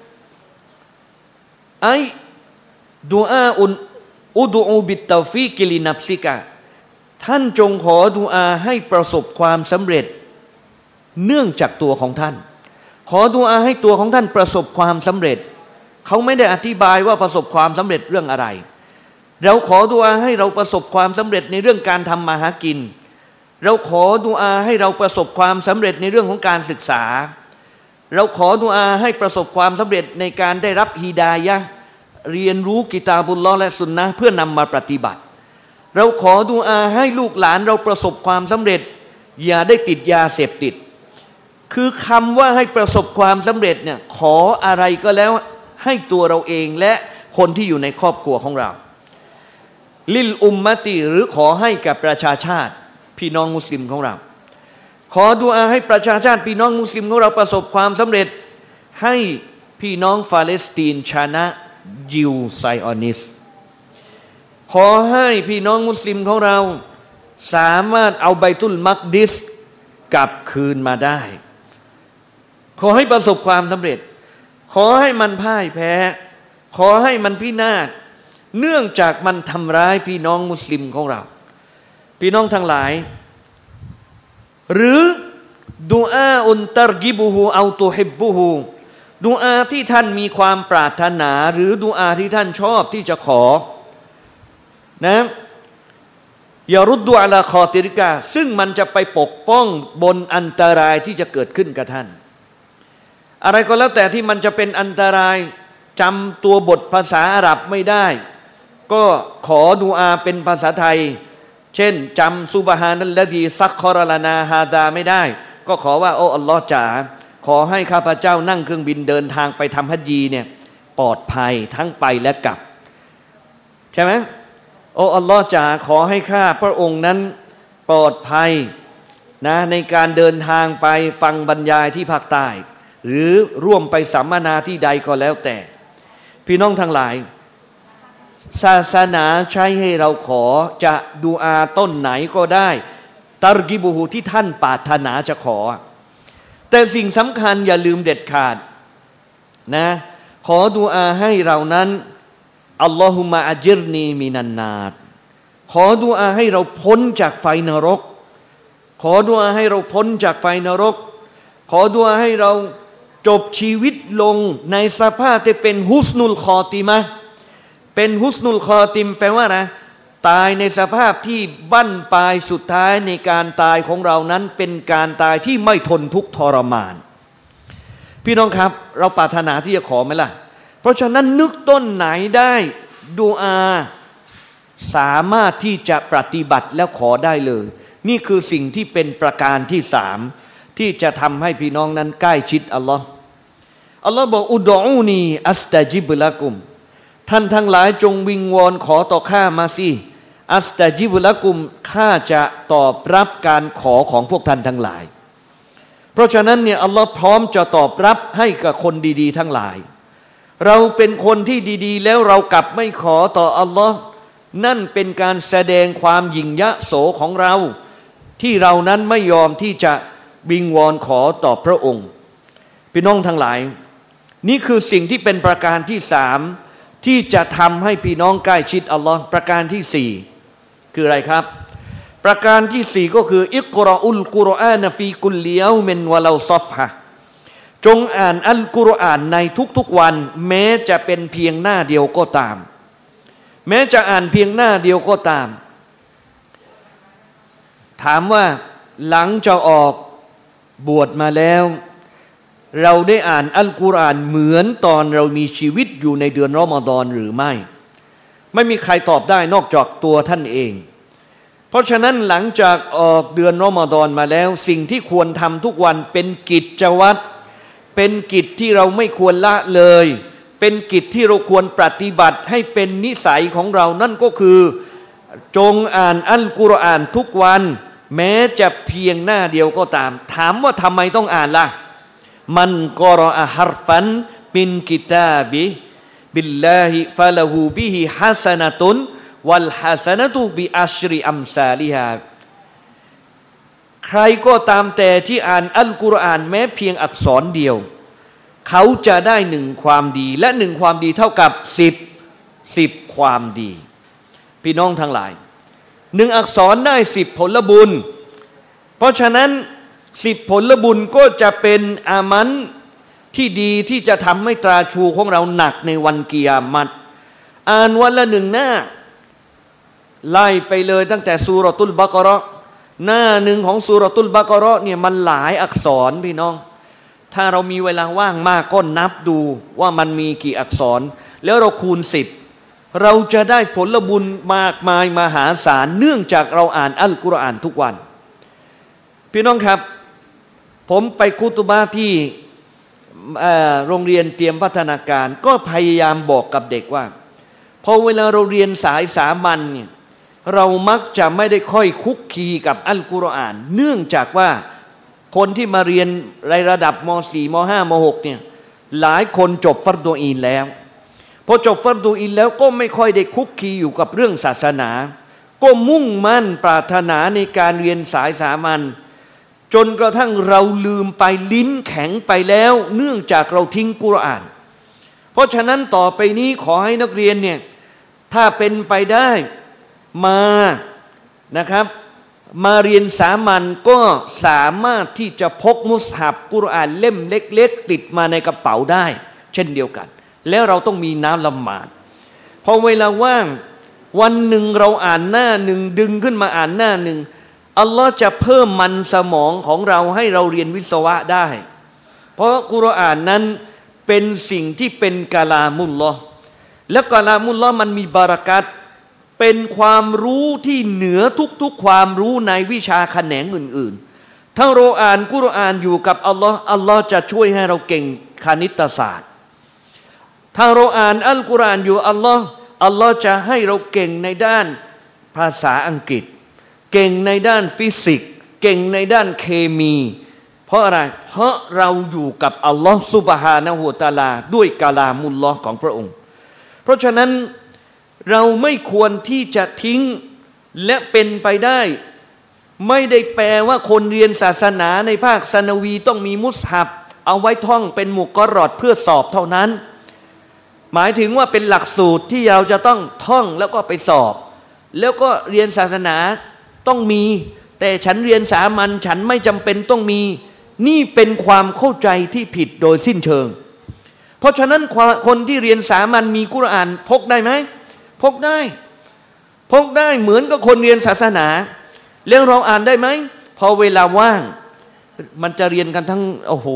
ดุอาอุดูบิตตอฟีกิลินับซิกะท่านจงขอดุอาให้ประสบความสำเร็จเนื่องจากตัวของท่านขอดุอาให้ตัวของท่านประสบความสำเร็จเขาไม่ได้อธิบายว่าประสบความสำเร็จเรื่องอะไรเราขอดุอาให้เราประสบความสำเร็จในเรื่องการทำมาหากินเราขอดุอาให้เราประสบความสำเร็จในเรื่องของการศึกษาเราขอดุอาให้ประสบความสำเร็จในการได้รับฮิดายะห์เรียนรู้กิตาบุลลอฮ์และสุนนะห์เพื่อนำมาปฏิบัติเราขอดุอาให้ลูกหลานเราประสบความสำเร็จอย่าได้ติดยาเสพติดคือคำว่าให้ประสบความสำเร็จเนี่ยขออะไรก็แล้วให้ตัวเราเองและคนที่อยู่ในครอบครัวของเราลิลอุมมะติหรือขอให้กับประชาชาติพี่น้องมุสลิมของเราขอดุอาให้ประชาชาติพี่น้องมุสลิมของเราประสบความสำเร็จให้พี่น้องฟาเลสไตน์ชนะยิวไซออนิสขอให้พี่น้องมุสลิมของเราสามารถเอาไบตุลมักดิสกลับคืนมาได้ขอให้ประสบความสำเร็จขอให้มันพ่ายแพ้ขอให้มันพินาศเนื่องจากมันทำร้ายพี่น้องมุสลิมของเราพี่น้องทั้งหลายหรือดุอาอุนตัรกิบุฮูเอาตุฮิบบุฮูดุอาที่ท่านมีความปรารถนาหรือดุอาที่ท่านชอบที่จะขอนะอย่ารุดดุอาลาคอติริกาซึ่งมันจะไปปกป้องบนอันตรายที่จะเกิดขึ้นกับท่านอะไรก็แล้วแต่ที่มันจะเป็นอันตรายจำตัวบทภาษาอาหรับไม่ได้ก็ขอดุอาเป็นภาษาไทยเช่นจำซุบฮานัลลดีซักคอรลานาฮาดาไม่ได้ก็ขอว่าโอ้อัลลอฮ์จ๋าขอให้ข้าพเจ้านั่งเครื่องบินเดินทางไปทำฮัจญีเนี่ยปลอดภัยทั้งไปและกลับใช่ไหมโอ้อัลลอฮ์จ๋าขอให้ข้าพระองค์นั้นปลอดภัยนะในการเดินทางไปฟังบรรยายที่ภาคใต้หรือร่วมไปสัมมนาที่ใดก็แล้วแต่พี่น้องทั้งหลายศาสนาใช้ให้เราขอจะดุอาต้นไหนก็ได้ตัรกิบุฮูที่ท่านปรารถนาจะขอแต่สิ่งสำคัญอย่าลืมเด็ดขาดนะขอดุอาให้เรานั้นอัลลอฮุมะอัจิรนีมินันนารขอดุอาให้เราพ้นจากไฟนรกขอดุอาให้เราพ้นจากไฟนรกขอดุอาให้เราจบชีวิตลงในสภาพที่เป็นฮุสนุลคอติมะเป็นฮุสนุลคอติมแปลว่าอะไรตายในสภาพที่บั้นปลายสุดท้ายในการตายของเรานั้นเป็นการตายที่ไม่ทนทุกข์ทรมานพี่น้องครับเราปรารถนาที่จะขอไหมล่ะเพราะฉะนั้นนึกต้นไหนได้ดุอาสามารถที่จะปฏิบัติแล้วขอได้เลยนี่คือสิ่งที่เป็นประการที่3ที่จะทำให้พี่น้องนั้นใกล้ชิดอัลลอฮ์อัลลอฮ์บอกอุดอูนีอัสตะจิบละกุมท่านทั้งหลายจงวิงวอนขอต่อข้ามาสิอัสตะจิบละกุมข้าจะตอบรับการขอของพวกท่านทั้งหลายเพราะฉะนั้นเนี่ยอัลลอฮ์พร้อมจะตอบรับให้กับคนดีๆทั้งหลายเราเป็นคนที่ดีๆแล้วเรากลับไม่ขอต่ออัลลอฮ์นั่นเป็นการแสดงความหยิ่งยโสของเราที่เรานั้นไม่ยอมที่จะวิงวอนขอต่อพระองค์พี่น้องทั้งหลายนี่คือสิ่งที่เป็นประการที่สามที่จะทำให้พี่น้องใกล้ชิดอัลลอฮ์ประการที่สี่คืออะไรครับประการที่สี่ก็คืออิกรออุลกุรอานฟีกุลยอมินวะลาซอฟฮะจงอ่านอัลกุรอานในทุกๆวันแม้จะเป็นเพียงหน้าเดียวก็ตามแม้จะอ่านเพียงหน้าเดียวก็ตามถามว่าหลังจากออกบวชมาแล้วเราได้อ่านอัลกุรอานเหมือนตอนเรามีชีวิตอยู่ในเดือนรอมฎอนหรือไม่มีใครตอบได้นอกจากตัวท่านเองเพราะฉะนั้นหลังจากออกเดือนรอมฎอนมาแล้วสิ่งที่ควรทำทุกวันเป็นกิจวัตรเป็นกิจที่เราไม่ควรละเลยเป็นกิจที่เราควรปฏิบัติให้เป็นนิสัยของเรานั่นก็คือจงอ่านอัลกุรอานทุกวันแม้จะเพียงหน้าเดียวก็ตามถามว่าทำไมต้องอ่านล่ะมันกอรอฮารฟันมินกิตาบิลลาฮิฟะละฮูบิฮิฮะซะนะตุนวัลฮะซะนะตุบิอัชริอัมซาลิฮาใครก็ตามแต่ที่อ่านอัลกุรอานแม้เพียงอักษรเดียวเขาจะได้หนึ่งความดีและหนึ่งความดีเท่ากับสิบความดีพี่น้องทั้งหลายหนึ่งอักษรได้10ผลบุญเพราะฉะนั้น10ผลบุญก็จะเป็นอามันที่ดีที่จะทำให้ตราชูของเราหนักในวันกิยามัตอ่านวันละหนึ่งหน้าไล่ไปเลยตั้งแต่ซูเราะตุลบะเกาะเราะห์หน้าหนึ่งของซูเราะตุลบะเกาะเราะห์เนี่ยมันหลายอักษรพี่น้องถ้าเรามีเวลาว่างมากก็นับดูว่ามันมีกี่อักษรแล้วเราคูณ10เราจะได้ผลบุญมากมายมหาศาลเนื่องจากเราอ่านอัลกุรอานทุกวันพี่น้องครับผมไปคุตุบะห์ที่โรงเรียนเตรียมพัฒนาการก็พยายามบอกกับเด็กว่าพอเวลาเราเรียนสายสามัญเนี่ยเรามักจะไม่ได้ค่อยคุกคีกับอัลกุรอานเนื่องจากว่าคนที่มาเรียนในระดับม.4 ม.5 ม.6 เนี่ยหลายคนจบฟัรดูอีนแล้วพอจบฟัรดูอีนแล้วก็ไม่ค่อยได้คุกคีอยู่กับเรื่องศาสนาก็มุ่งมั่นปรารถนาในการเรียนสายสามัญจนกระทั่งเราลืมไปลิ้นแข็งไปแล้วเนื่องจากเราทิ้งกุรอานเพราะฉะนั้นต่อไปนี้ขอให้นักเรียนเนี่ยถ้าเป็นไปได้มานะครับมาเรียนสามัญก็สามารถที่จะพกมุสฮับกุรอานเล่มเล็กๆติดมาในกระเป๋าได้เช่นเดียวกันแล้วเราต้องมีน้ำละหมาดพอเวลาว่างวันหนึ่งเราอ่านหน้าหนึ่งดึงขึ้นมาอ่านหน้าหนึ่งอัลลอฮ์จะเพิ่มมันสมองของเราให้เราเรียนวิศวะได้เพราะกุรอานนั้นเป็นสิ่งที่เป็นกะลามุลลอฮ์และกะลามุลลอฮ์มันมีบารักัตเป็นความรู้ที่เหนือทุกๆความรู้ในวิชาแขนงอื่นๆถ้าเราอ่านกุรอานอยู่กับอัลลอฮ์อัลลอฮ์จะช่วยให้เราเก่งคณิตศาสตร์ถ้าเราอ่านอัลกุรอานอยู่อัลลอฮ์จะให้เราเก่งในด้านภาษาอังกฤษเก่งในด้านฟิสิกส์เก่งในด้านเคมีเพราะอะไรเพราะเราอยู่กับอัลลอฮ์ซุบฮานะฮูวะตะอาลาด้วยกะลามุลลอฮ์ของพระองค์เพราะฉะนั้นเราไม่ควรที่จะทิ้งและเป็นไปได้ไม่ได้แปลว่าคนเรียนศาสนาในภาคซะนาวีต้องมีมุสฮับเอาไว้ท่องเป็นมุกอรอดเพื่อสอบเท่านั้นหมายถึงว่าเป็นหลักสูตรที่เราจะต้องท่องแล้วก็ไปสอบแล้วก็เรียนศาสนาต้องมีแต่ฉันเรียนสามัญฉันไม่จำเป็นต้องมีนี่เป็นความเข้าใจที่ผิดโดยสิ้นเชิงเพราะฉะนั้นคนที่เรียนสามัญมีกุรอานพกได้ไหมพกได้เหมือนกับคนเรียนศาสนาแล้วเราอ่านได้ไหมพอเวลาว่างมันจะเรียนกันทั้ง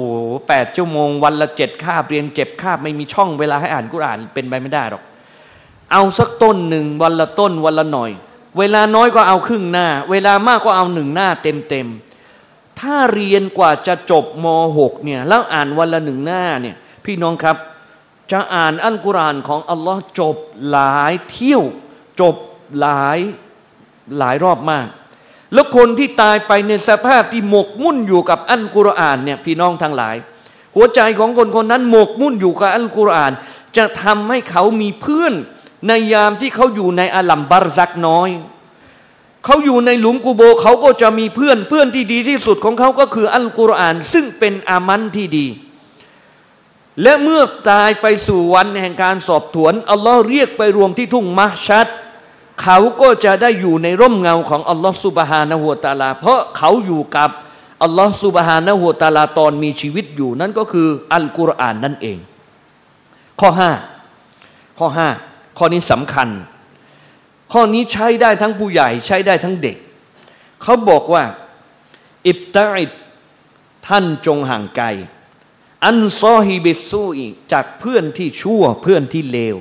8 ชั่วโมงวันละ7 คาบเรียน7 คาบไม่มีช่องเวลาให้อ่านกุรอานเป็นไปไม่ได้หรอกเอาสักต้นหนึ่งวันละต้นวันละหน่อยเวลาน้อยก็เอาครึ่งหน้าเวลามากก็เอา1 หน้าเต็มถ้าเรียนกว่าจะจบม.6 เนี่ยแล้วอ่านวันละ1 หน้าเนี่ยพี่น้องครับจะอ่านอัลกุรอานของอัลลอฮ์จบหลายเที่ยวจบหลายรอบมากแล้วคนที่ตายไปในสภาพที่หมกมุ่นอยู่กับอัลกุรอานเนี่ยพี่น้องทั้งหลายหัวใจของคนคนนั้นหมกมุ่นอยู่กับอัลกุรอานจะทำให้เขามีเพื่อนในยามที่เขาอยู่ในอาลัมบารซักน้อยเขาอยู่ในหลุมกุโบเขาก็จะมีเพื่อนที่ดีที่สุดของเขาก็คืออัลกุรอานซึ่งเป็นอามันที่ดีและเมื่อตายไปสู่วันแห่งการสอบสวนอัลลอฮ์เรียกไปรวมที่ทุ่งมะชัดเขาก็จะได้อยู่ในร่มเงาของอัลลอฮ์ซุบฮานะฮูวะตะอาลาเพราะเขาอยู่กับอัลลอฮ์ซุบฮานะฮูวะตะอาลาตอนมีชีวิตอยู่นั่นก็คืออัลกุรอานนั่นเองข้อนี้สำคัญข้อนี้ใช้ได้ทั้งผู้ใหญ่ใช้ได้ทั้งเด็กเขาบอกว่าอิบตะอิดท่านจงห่างไกลอันซอฮิบิซูอีจากเพื่อนที่ชั่วเพื่อนที่เลว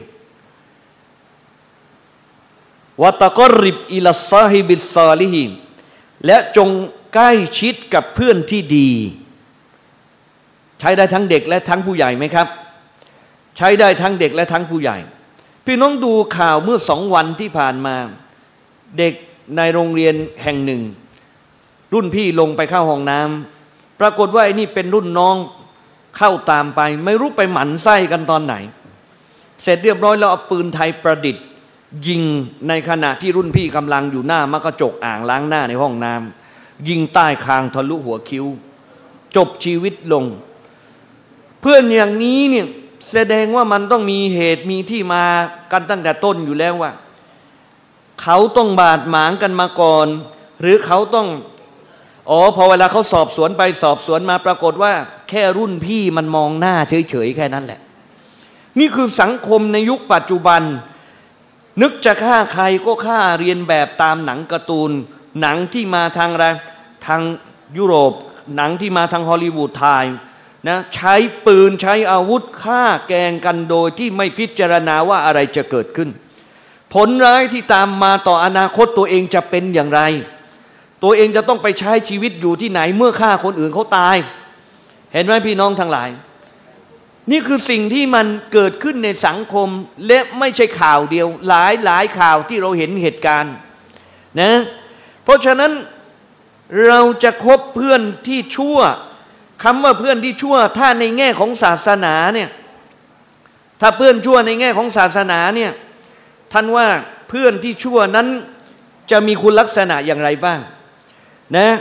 วะตะกอริบอิลัสซอฮิบิสซอลิฮีนและจงใกล้ชิดกับเพื่อนที่ดีใช้ได้ทั้งเด็กและทั้งผู้ใหญ่ไหมครับใช้ได้ทั้งเด็กและทั้งผู้ใหญ่พี่น้องดูข่าวเมื่อ2 วันที่ผ่านมาเด็กในโรงเรียนแห่งหนึ่งรุ่นพี่ลงไปเข้าห้องน้ำปรากฏว่าไอ้นี่เป็นรุ่นน้องเข้าตามไปไม่รู้ไปหมั่นไส้กันตอนไหนเสร็จเรียบร้อยแล้วเอาปืนไทยประดิษฐ์ยิงในขณะที่รุ่นพี่กำลังอยู่หน้ามากระจกอ่างล้างหน้าในห้องน้ำยิงใต้คางทะลุหัวคิ้วจบชีวิตลงเพื่อนอย่างนี้เนี่ยแสดงว่ามันต้องมีเหตุมีที่มากันตั้งแต่ต้นอยู่แล้วว่าเขาต้องบาดหมางกันมาก่อนหรือเขาต้องพอเวลาเขาสอบสวนไปสอบสวนมาปรากฏว่าแค่รุ่นพี่มันมองหน้าเฉยๆแค่นั้นแหละนี่คือสังคมในยุคปัจจุบันนึกจะฆ่าใครก็ฆ่าเรียนแบบตามหนังการ์ตูนหนังที่มาทางอะไรทางยุโรปหนังที่มาทางฮอลลีวูดถ่ายนะใช้ปืนใช้อาวุธฆ่าแกล้งกันโดยที่ไม่พิจารณาว่าอะไรจะเกิดขึ้นผลร้ายที่ตามมาต่ออนาคตตัวเองจะเป็นอย่างไรตัวเองจะต้องไปใช้ชีวิตอยู่ที่ไหนเมื่อฆ่าคนอื่นเขาตายเห็นไหมพี่น้องทั้งหลายนี่คือสิ่งที่มันเกิดขึ้นในสังคมและไม่ใช่ข่าวเดียวหลายข่าวที่เราเห็นเหตุการณ์นะเพราะฉะนั้นเราจะคบเพื่อนที่ชั่วคำว่าเพื่อนที่ชั่วถ้าในแง่ของศาสนาเนี่ยถ้าเพื่อนชั่วในแง่ของศาสนาเนี่ยท่านว่าเพื่อนที่ชั่วนั้นจะมีคุณลักษณะอย่างไรบ้างนะ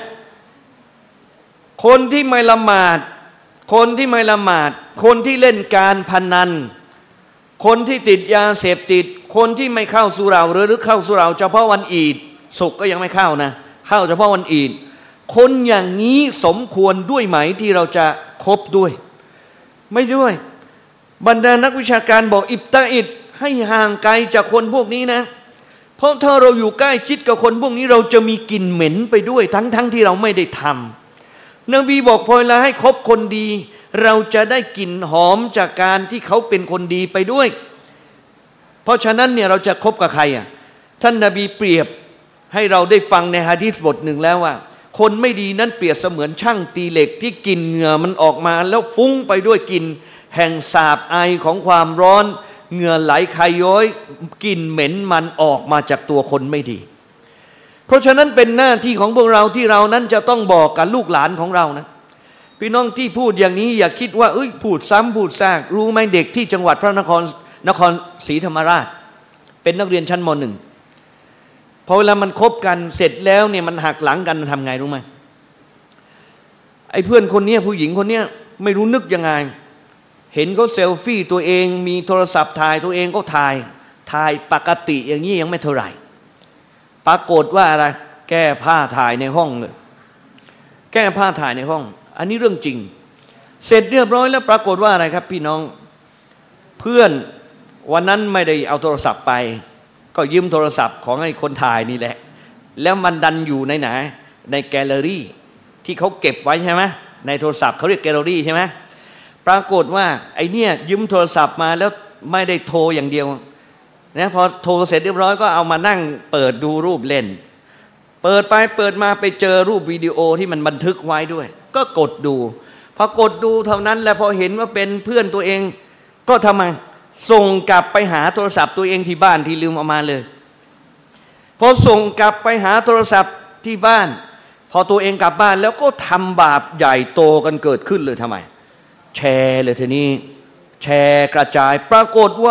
คนที่ไม่ละหมาดคนที่เล่นการพนันคนที่ติดยาเสพติดคนที่ไม่เข้าสุเหร่าหรือเข้าสุเหร่าเฉพาะวันอีดศุกร์ก็ยังไม่เข้านะเข้าเฉพาะวันอีดคนอย่างนี้สมควรด้วยไหมที่เราจะคบด้วยไม่ด้วยบรรดานักวิชาการบอกอิบตะอิดให้ห่างไกลจากคนพวกนี้นะเพราะถ้าเราอยู่ใกล้ชิดกับคนพวกนี้เราจะมีกลิ่นเหม็นไปด้วยทั้งที่เราไม่ได้ทำนบีบอกพอเวลาให้คบคนดีเราจะได้กลิ่นหอมจากการที่เขาเป็นคนดีไปด้วยเพราะฉะนั้นเนี่ยเราจะคบกับใครท่านนบีเปรียบให้เราได้ฟังในหะดีษบทหนึ่งแล้วว่าคนไม่ดีนั้นเปรียบเสมือนช่างตีเหล็กที่กลิ่นเหงื่อมันออกมาแล้วฟุ้งไปด้วยกลิ่นแห่งสาบไอของความร้อนเหงื่อไหลคายย้อยกลิ่นเหม็นมันออกมาจากตัวคนไม่ดีเพราะฉะนั้นเป็นหน้าที่ของพวกเราที่เรานั้นจะต้องบอกกับลูกหลานของเรานะพี่น้องที่พูดอย่างนี้อย่าคิดว่าพูดซ้ำพูดซากรู้ไหมเด็กที่จังหวัดพระนครศรีธรรมราชเป็นนักเรียนชั้นม.1พอเวลามันคบกันเสร็จแล้วเนี่ยมันหักหลังกันทำไงรู้ไหมไอ้เพื่อนคนนี้ผู้หญิงคนนี้ไม่รู้นึกยังไงเห็นเขาเซลฟี่ตัวเองมีโทรศัพท์ถ่ายตัวเองก็ถ่ายปกติอย่างนี้ยังไม่เท่าไหร่ปรากฏว่าอะไรแก้ผ้าถ่ายในห้องเลยแก้ผ้าถ่ายในห้องอันนี้เรื่องจริงเสร็จเรียบร้อยแล้วปรากฏว่าอะไรครับพี่น้องเพื่อนวันนั้นไม่ได้เอาโทรศัพท์ไปก็ยืมโทรศัพท์ของไอ้คนถ่ายนี่แหละแล้วมันดันอยู่ในไหนในแกลเลอรี่ที่เขาเก็บไว้ใช่ไหมในโทรศัพท์เขาเรียกแกลเลอรี่ใช่ไหมปรากฏว่าไอ้เนี่ยยืมโทรศัพท์มาแล้วไม่ได้โทรอย่างเดียวนะพอโทรเสร็จเรียบร้อยก็เอามานั่งเปิดดูรูปเล่นเปิดไปเปิดมาไปเจอรูปวิดีโอที่มันบันทึกไว้ด้วยก็กดดูพอกดดูเท่านั้นแล้วพอเห็นว่าเป็นเพื่อนตัวเองก็ทำไมส่งกลับไปหาโทรศัพท์ตัวเองที่บ้านที่ลืมเอามาเลยพอส่งกลับไปหาโทรศัพท์ที่บ้านพอตัวเองกลับบ้านแล้วก็ทำบาปใหญ่โตกันเกิดขึ้นเลยทำไมแชร์เลยทีนี้แชร์กระจายปรากฏว่า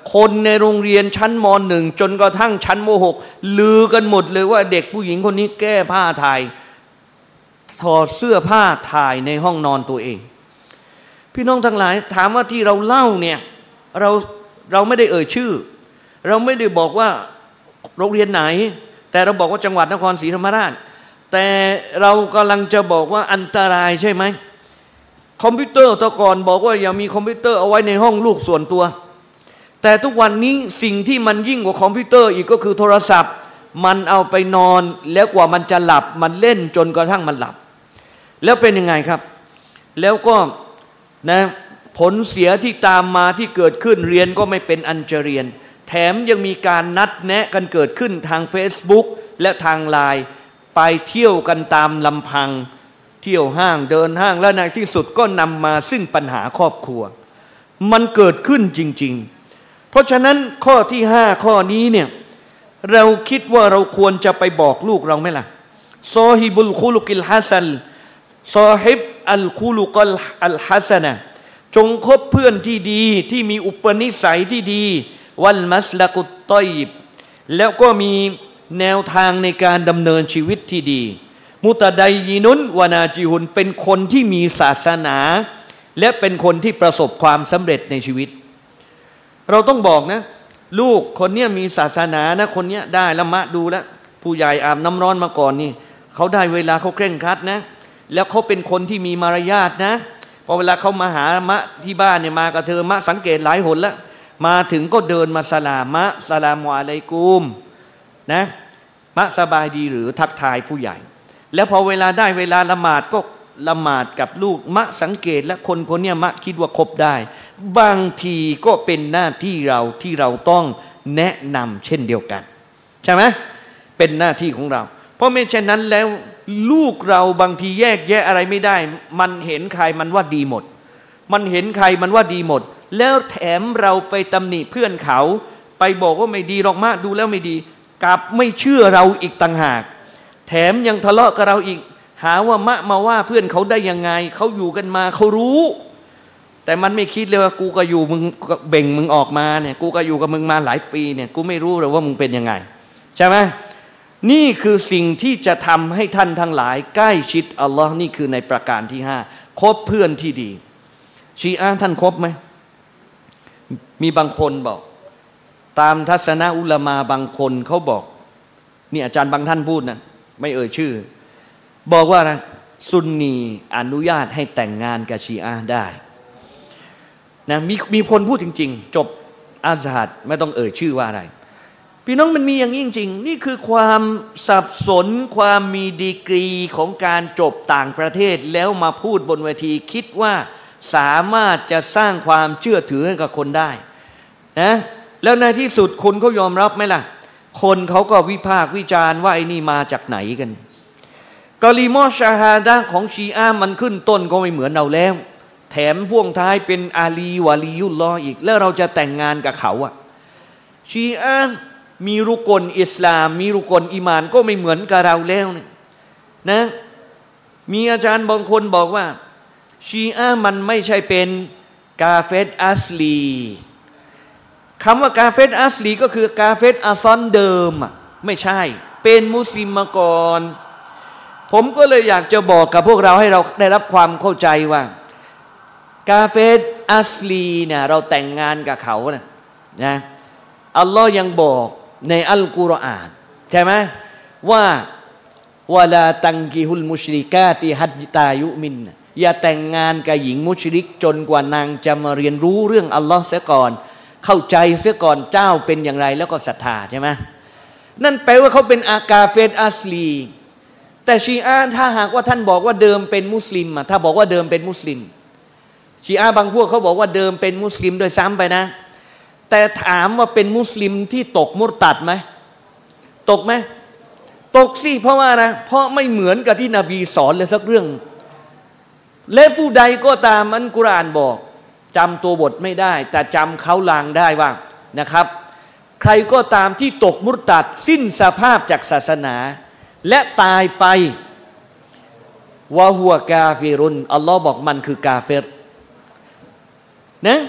คนในโรงเรียนชั้นม.1 จนกระทั่งชั้นม.6ลือกันหมดเลยว่าเด็กผู้หญิงคนนี้แก้ผ้าถ่ายถอดเสื้อผ้าถ่ายในห้องนอนตัวเองพี่น้องทั้งหลายถามว่าที่เราเล่าเนี่ยเราไม่ได้เอ่ยชื่อเราไม่ได้บอกว่าโรงเรียนไหนแต่เราบอกว่าจังหวัดนครศรีธรรมราชแต่เรากำลังจะบอกว่าอันตรายใช่ไหมคอมพิวเตอร์ตะก่อนบอกว่าอย่ามีคอมพิวเตอร์เอาไว้ในห้องลูกส่วนตัวแต่ทุกวันนี้สิ่งที่มันยิ่งกว่าคอมพิวเตอร์อีกก็คือโทรศัพท์มันเอาไปนอนแล้วกว่ามันจะหลับมันเล่นจนกระทั่งมันหลับแล้วเป็นยังไงครับแล้วก็นะผลเสียที่ตามมาที่เกิดขึ้นเรียนก็ไม่เป็นอันจะเรียนแถมยังมีการนัดแนะกันเกิดขึ้นทาง Facebook และทางไลน์ไปเที่ยวกันตามลำพังเที่ยวห้างเดินห้างและในที่สุดก็นำมาซึ่งปัญหาครอบครัวมันเกิดขึ้นจริงๆเพราะฉะนั้นข้อที่5ข้อนี้เนี่ยเราคิดว่าเราควรจะไปบอกลูกเราไหมล่ะซอฮิบุลคุลุกิลฮัสซันซอฮิบอัลคุลุกัลอัลฮัสนะจงคบเพื่อนที่ดีที่มีอุปนิสัยที่ดีวัลมัสละกุตตอยบแล้วก็มีแนวทางในการดำเนินชีวิตที่ดีมุตะดัยยินุนวานาจิฮุนเป็นคนที่มีศาสนาและเป็นคนที่ประสบความสำเร็จในชีวิตเราต้องบอกนะลูกคนเนี้ยมีศาสนานะคนเนี้ยได้ละมะดูแล้วผู้ใหญ่อาบน้ำร้อนมาก่อนนี่เขาได้เวลาเขาเคร่งครัดนะแล้วเขาเป็นคนที่มีมารยาทนะพอเวลาเขามาหามะที่บ้านเนี่ยมากับเธอมะสังเกตหลายหนแล้วมาถึงก็เดินมาสลามะสลามุอะลัยกุมนะมะสบายดีหรือทักทายผู้ใหญ่แล้วพอเวลาได้เวลาละหมาดก็ละหมาดกับลูกมะสังเกตและคนคนนี้มะคิดว่าคบได้บางทีก็เป็นหน้าที่เราต้องแนะนำเช่นเดียวกันใช่ไหมเป็นหน้าที่ของเราเพราะไม่เช่นนั้นแล้วลูกเราบางทีแยกแยะอะไรไม่ได้มันเห็นใครมันว่าดีหมดมันเห็นใครมันว่าดีหมดแล้วแถมเราไปตำหนิเพื่อนเขาไปบอกว่าไม่ดีหรอกมะดูแล้วไม่ดีกลับไม่เชื่อเราอีกต่างหากแถมยังทะเลาะกับเราอีกหาว่ามะมาว่าเพื่อนเขาได้ยังไงเขาอยู่กันมาเขารู้แต่มันไม่คิดเลยว่ากูก็อยู่มึงเบ่งมึงออกมาเนี่ยกูก็อยู่กับมึงมาหลายปีเนี่ยกูไม่รู้เลยว่ามึงเป็นยังไงใช่ไหมนี่คือสิ่งที่จะทำให้ท่านทั้งหลายใกล้ชิดอัลลอฮ์นี่คือในประการที่5คบเพื่อนที่ดีชีอะห์ท่านคบไหมมีบางคนบอกตามทัศนะอุลามะบางคนเขาบอกนี่อาจารย์บางท่านพูดนะไม่เอ่ยชื่อบอกว่านะซุนนีอนุญาตให้แต่งงานกับชีอะห์ได้นะมีคนพูดจริงๆจบอาซาดไม่ต้องเอ่ยชื่อว่าอะไรพี่น้องมันมีอย่างนี้จริงๆนี่คือความสับสนความมีดีกรีของการจบต่างประเทศแล้วมาพูดบนเวทีคิดว่าสามารถจะสร้างความเชื่อถือให้กับคนได้นะแล้วในที่สุดคนเขายอมรับไหมล่ะคนเขาก็วิพากษ์วิจารณ์ว่าไอ้นี่มาจากไหนกันกะลิมอชาฮาดะห์ของชีอะห์มันขึ้นต้นก็ไม่เหมือนเราแล้วแถมพ่วงท้ายเป็นอาลีวะลียุลลอฮ์อีกแล้วเราจะแต่งงานกับเขาอะชีอะห์มีรุกลอิสลามมีรุกลอีหม่านก็ไม่เหมือนกับเราแล้วเนี่ยนะมีอาจารย์บางคนบอกว่าชีอะห์มันไม่ใช่เป็นกาเฟรอัสลีคำว่ากาเฟรอัสลีก็คือกาเฟรอัซอนเดิมไม่ใช่เป็นมุสลิมมาก่อนผมก็เลยอยากจะบอกกับพวกเราให้เราได้รับความเข้าใจว่ากาเฟรอัสลีเนี่ยเราแต่งงานกับเขานะอัลลอฮ์ยังบอกในอัลกุรอานใช่ไหมว่าวะลาตังกิฮุลมุชริกาติฮัตตายุมินอย่าแต่งงานกับหญิงมุชริกจนกว่านางจะมาเรียนรู้เรื่องอัลลอฮ์เสียก่อนเข้าใจเสียก่อนเจ้าเป็นอย่างไรแล้วก็ศรัทธาใช่ไหมนั่นแปลว่าเขาเป็นอากาเฟรอัสลีแต่ชีอะห์ถ้าหากว่าท่านบอกว่าเดิมเป็นมุสลิมถ้าบอกว่าเดิมเป็นมุสลิมชีอะห์บางพวกเขาบอกว่าเดิมเป็นมุสลิมโดยซ้ำไปนะแต่ถามว่าเป็นมุสลิมที่ตกมุรตัดไหมตกไหมตกสิเพราะว่านะเพราะไม่เหมือนกับที่นบีสอนเลยสักเรื่องและผู้ใดก็ตามอัลกุรอานบอกจำตัวบทไม่ได้แต่จำเขาลางได้ว่านะครับใครก็ตามที่ตกมุรตัดสิ้นสภาพจากศาสนาและตายไปวะฮัวกาฟิรุนอัลลอฮ์บอกมันคือกาเฟรนะ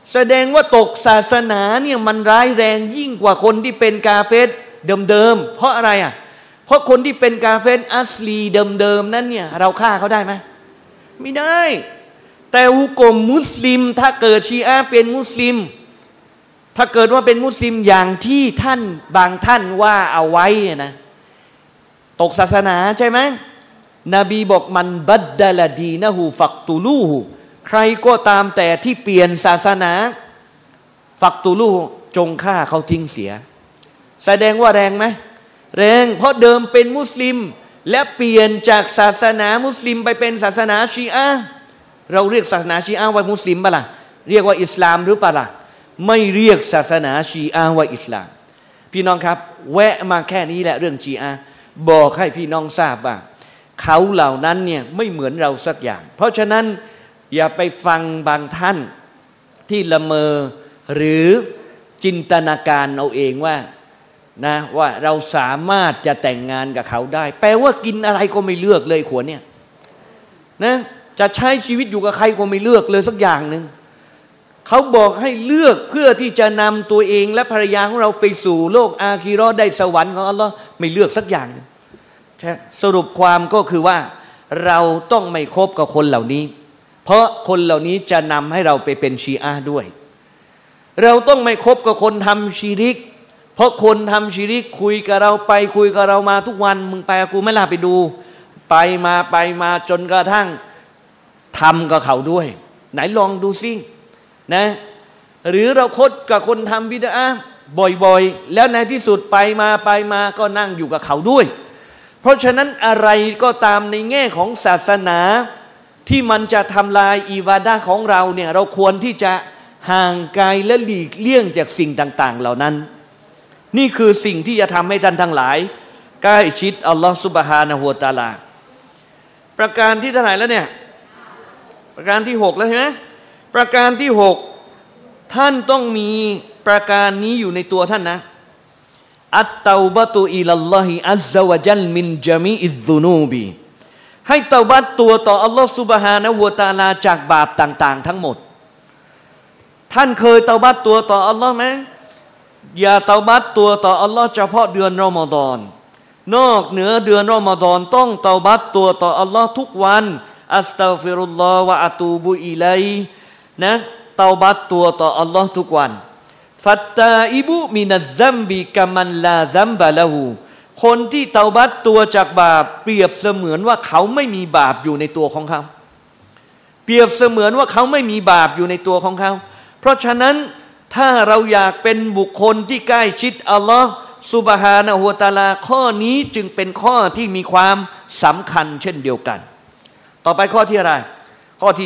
แสดงว่าตกศาสนาเนี่ยมันร้ายแรงยิ่งกว่าคนที่เป็นกาเฟรเดิมๆเพราะอะไรอ่ะเพราะคนที่เป็นกาเฟรอัสลีเดิมๆนั้นเนี่ยเราฆ่าเขาได้ไหมไม่ได้แต่ฮุกมมุสลิมถ้าเกิดชีอะห์เป็นมุสลิมถ้าเกิดว่าเป็นมุสลิมอย่างที่ท่านบางท่านว่าเอาไว้นะตกศาสนาใช่ไหมนบีบอกมันบัดดะลดีนะฮูฟักตูลูฮูใครก็ตามแต่ที่เปลี่ยนศาสนาฟักตูลูจงฆ่าเขาทิ้งเสียแสดงว่าแรงไหมแรงเพราะเดิมเป็นมุสลิมและเปลี่ยนจากศาสนามุสลิมไปเป็นศาสนาชีอะห์เราเรียกศาสนาชีอะห์ว่ามุสลิมป่ะล่ะเรียกว่าอิสลามหรือเปล่าล่ะไม่เรียกศาสนาชีอะห์ว่าอิสลามพี่น้องครับแวะมาแค่นี้แหละเรื่องชีอะห์บอกให้พี่น้องทราบว่าเขาเหล่านั้นเนี่ยไม่เหมือนเราสักอย่างเพราะฉะนั้นอย่าไปฟังบางท่านที่ละเมอหรือจินตนาการเอาเองว่าเราสามารถจะแต่งงานกับเขาได้แปลว่ากินอะไรก็ไม่เลือกเลยขวดเนี่ยนะจะใช้ชีวิตอยู่กับใครก็ไม่เลือกเลยสักอย่างหนึ่งเขาบอกให้เลือกเพื่อที่จะนำตัวเองและภรรยาของเราไปสู่โลกอาคีเราะห์ได้สวรรค์ของอัลลอฮ์ไม่เลือกสักอย่างหนึ่งสรุปความก็คือว่าเราต้องไม่คบกับคนเหล่านี้เพราะคนเหล่านี้จะนำให้เราไปเป็นชีอะห์ด้วยเราต้องไม่คบกับคนทำชิริกเพราะคนทำชิริกคุยกับเราไปคุยกับเรามาทุกวันมึงไปกับกูไม่ล่ะไปดูไปมาจนกระทั่งทำกับเขาด้วยไหนลองดูสินะหรือเราคบกับคนทำบิดอะห์บ่อยๆแล้วในที่สุดไปมาก็นั่งอยู่กับเขาด้วยเพราะฉะนั้นอะไรก็ตามในแง่ของศาสนาที่มันจะทำลายอิบาดะห์ของเราเนี่ยเราควรที่จะห่างไกลและหลีกเลี่ยงจากสิ่งต่างๆเหล่านั้นนี่คือสิ่งที่จะทำให้ท่านทั้งหลายใกล้ชิดอัลลอฮฺซุบฮานะฮูวะตะอาลาประการที่เท่าไหร่แล้วเนี่ยประการที่6แล้วใช่ไหมประการที่6ท่านต้องมีประการนี้อยู่ในตัวท่านนะอัตเตาบะตุอิลัลลอฮิอัซซะวะญัลมินญะมีอิซซุนูบีให้เตาบัตตัวต่ออัลลอฮฺซุบฮานะฮูวะตะอาลาจากบาปต่างๆทั้งหมดท่านเคยเตาบัตตัวต่ออัลลอฮ์ไหมอย่าเตาบัตตัวต่ออัลลอฮ์เฉพาะเดือนรอมฎอนนอกเหนือเดือนรอมฎอนต้องเตาบัตตัวต่ออัลลอฮ์ทุกวันอัสตัฆฟิรุลลอฮ์วะอะตูบุอิลัยนะเตาบัตตัวต่ออัลลอฮ์ทุกวันฟัตตาอิบุมินัซซัมบิกะมันลาซัมบะละฮูคนที่เตาบัตตัวจากบาปเปรียบเสมือนว่าเขาไม่มีบาปอยู่ในตัวของเขาเปรียบเสมือนว่าเขาไม่มีบาปอยู่ในตัวของเขาเพราะฉะนั้นถ้าเราอยากเป็นบุคคลที่ใกล้ชิดอัลลอฮ์ซุบฮานะฮูวะตะอาลาข้อนี้จึงเป็นข้อที่มีความสำคัญเช่นเดียวกันต่อไปข้อที่อะไรข้อที่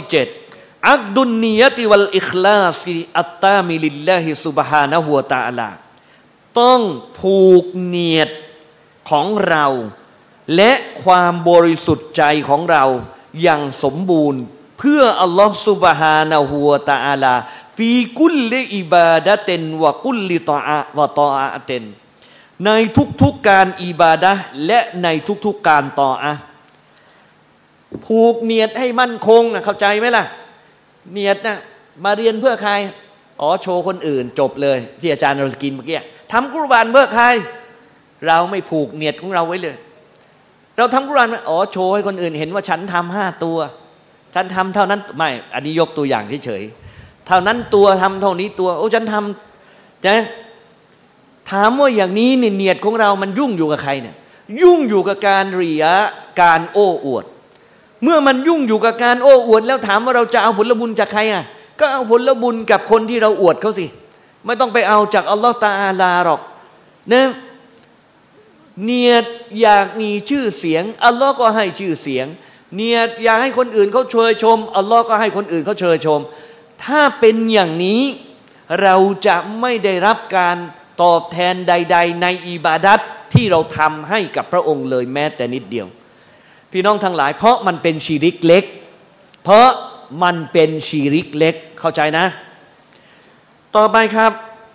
7อักดุนนียะติวัลอิคลาซิอัตตามิลิลลาฮิซุบฮานะฮูวะตะอาลาต้องผูกเนียดของเราและความบริสุทธิ์ใจของเราอย่างสมบูรณ์เพื่ออัลลอฮฺซุบฮานะฮูวะตะอาลาฟีกุลลิอิบาดะตินวะกุลลิตออะวะตออะตินในทุกๆการอิบาดะห์และในทุกๆการตออะห์ผูกเนียดให้มั่นคงนะเข้าใจไหมล่ะเนียดนะมาเรียนเพื่อใครโชว์คนอื่นจบเลยที่อาจารย์เราสกินเมื่อกี้ทำกุรบานเพื่อใครเราไม่ผูกเนียดของเราไว้เลยเราทำกุรบานโชว์ให้คนอื่นเห็นว่าฉันทำ5 ตัวฉันทำเท่านั้นไม่อันนี้ยกตัวอย่างเฉยๆเท่านั้นตัวทำเท่านี้ตัวฉันทำนะถามว่าอย่างนี้เนียดของเรามันยุ่งอยู่กับใครเนี่ยยุ่งอยู่กับการริยะการโอ้อวดเมื่อมันยุ่งอยู่กับการโอ้อวดแล้วถามว่าเราจะเอาผลบุญจากใครก็เอาผลบุญกับคนที่เราอวดเขาสิไม่ต้องไปเอาจากอัลลอฮฺตะอาลาหรอกนะเนียดอยากมีชื่อเสียงอัลลอฮ์ก็ให้ชื่อเสียงเนียดอยากให้คนอื่นเขาเชยชมอัลลอฮ์ก็ให้คนอื่นเขาเชยชมถ้าเป็นอย่างนี้เราจะไม่ได้รับการตอบแทนใดๆในอิบาดัตที่เราทำให้กับพระองค์เลยแม้แต่นิดเดียวพี่น้องทั้งหลายเพราะมันเป็นชิริกเล็กเพราะมันเป็นชิริกเล็กเข้าใจนะต่อไปครับ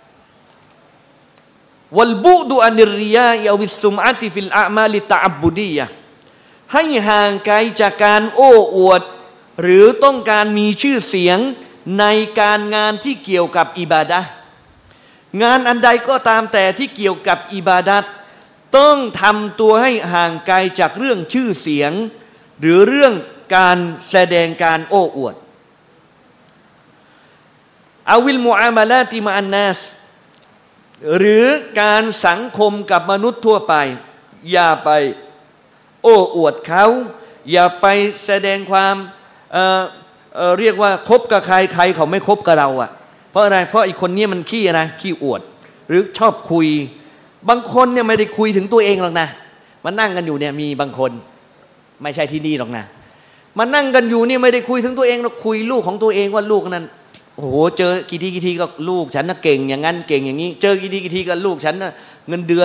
วัลบุดุอันิริยาอวิสซุมอะติฟิลอามาลิตะอับบุดียะให้ห่างไกลจากการโอ้อวดหรือต้องการมีชื่อเสียงในการงานที่เกี่ยวกับอิบาดะห์งานอันใดก็ตามแต่ที่เกี่ยวกับอิบาดะห์ต้องทำตัวให้ห่างไกลจากเรื่องชื่อเสียงหรือเรื่องการแสดงการโอ้อวดอาวิลมุอามาลาติมะอันนัสหรือการสังคมกับมนุษย์ทั่วไปอย่าไปโอ้อวดเขาอย่าไปแสดงความเรียกว่าคบกับใครใครเขาไม่คบกับเราอ่ะเพราะอะไรเพราะไอ้คนนี้มันขี้อะไรขี้อวดหรือชอบคุยบางคนเนี่ยไม่ได้คุยถึงตัวเองหรอกนะมานั่งกันอยู่เนี่ยมีบางคนไม่ใช่ที่นี่หรอกนะมานั่งกันอยู่นี่ไม่ได้คุยถึงตัวเองหรอกคุยลูกของตัวเองว่าลูกนั้นโอ้โหเจอกี่ทีก็ลูกฉันน่ะเก่งอย่างนั้นเก่งอย่างนี้เจอกี่ทีก็ลูกฉันน่ะเงินเดือน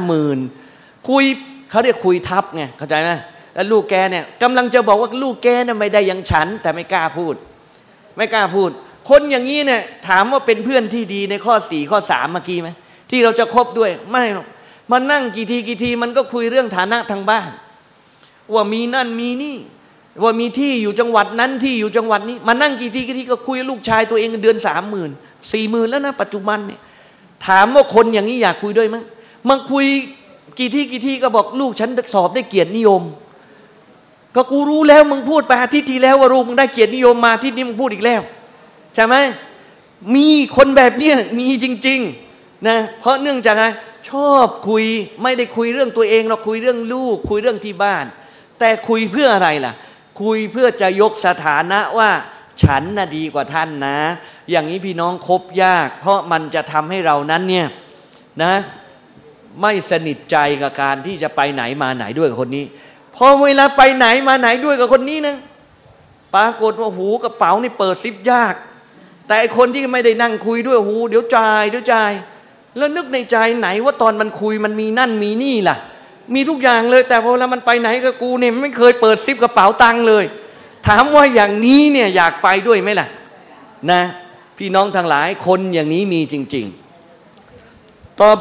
50,000คุยเขาเรียกคุยทับไงเข้าใจไหมแล้วลูกแกเนี่ยกำลังจะบอกว่าลูกแกเนี่ยไม่ได้อย่างฉันแต่ไม่กล้าพูดคนอย่างนี้เนี่ยถามว่าเป็นเพื่อนที่ดีในข้อ4ข้อ3เมื่อกี้ไหมที่เราจะคบด้วยไม่หรอกมานั่งกี่ทีมันก็คุยเรื่องฐานะทางบ้านว่ามีนั่นมีนี่ว่ามีที่อยู่จังหวัดนั้นที่อยู่จังหวัดนี้มานั่งกี่ทีก็คุยลูกชายตัวเองเดือน30,000 40,000แล้วนะปัจจุบันเนี่ยถามว่าคนอย่างนี้อยากคุยด้วยมั้ยมาคุยกี่ทีก็บอกลูกฉันสอบได้เกียรตินิยมก็กูรู้แล้วมึงพูดไปอาทิตย์ที่แล้วว่าลูกมึงได้เกียรตินิยมมาอาทิตย์นี้มึงพูดอีกแล้วใช่ไหมมีคนแบบนี้มีจริงๆนะเพราะเนื่องจากชอบคุยไม่ได้คุยเรื่องตัวเองเราคุยเรื่องลูกคุยเรื่องที่บ้านแต่คุยเพื่ออะไรล่ะคุยเพื่อจะยกสถานะว่าฉันน่ะดีกว่าท่านนะอย่างนี้พี่น้องคบยากเพราะมันจะทำให้เรานั้นเนี่ยนะไม่สนิทใจกับการที่จะไปไหนมาไหนด้วยกับคนนี้พอเวลาไปไหนมาไหนด้วยกับคนนี้นะปรากฏว่าหูกระเป๋านี่เปิดซิปยากแต่ไอคนที่ไม่ได้นั่งคุยด้วยหูเดี๋ยวจ่ายแล้วนึกในใจไหนว่าตอนมันคุยมันมีนั่นมีนี่ล่ะมีทุกอย่างเลยแต่พอเวลามันไปไหนกับกูเนี่ยไม่เคยเปิดซิปกระเป๋าตังค์เลยถามว่าอย่างนี้เนี่ยอยากไปด้วยไหมล่ะนะพี่น้องทั้งหลายคนอย่างนี้มีจริงๆต่อไป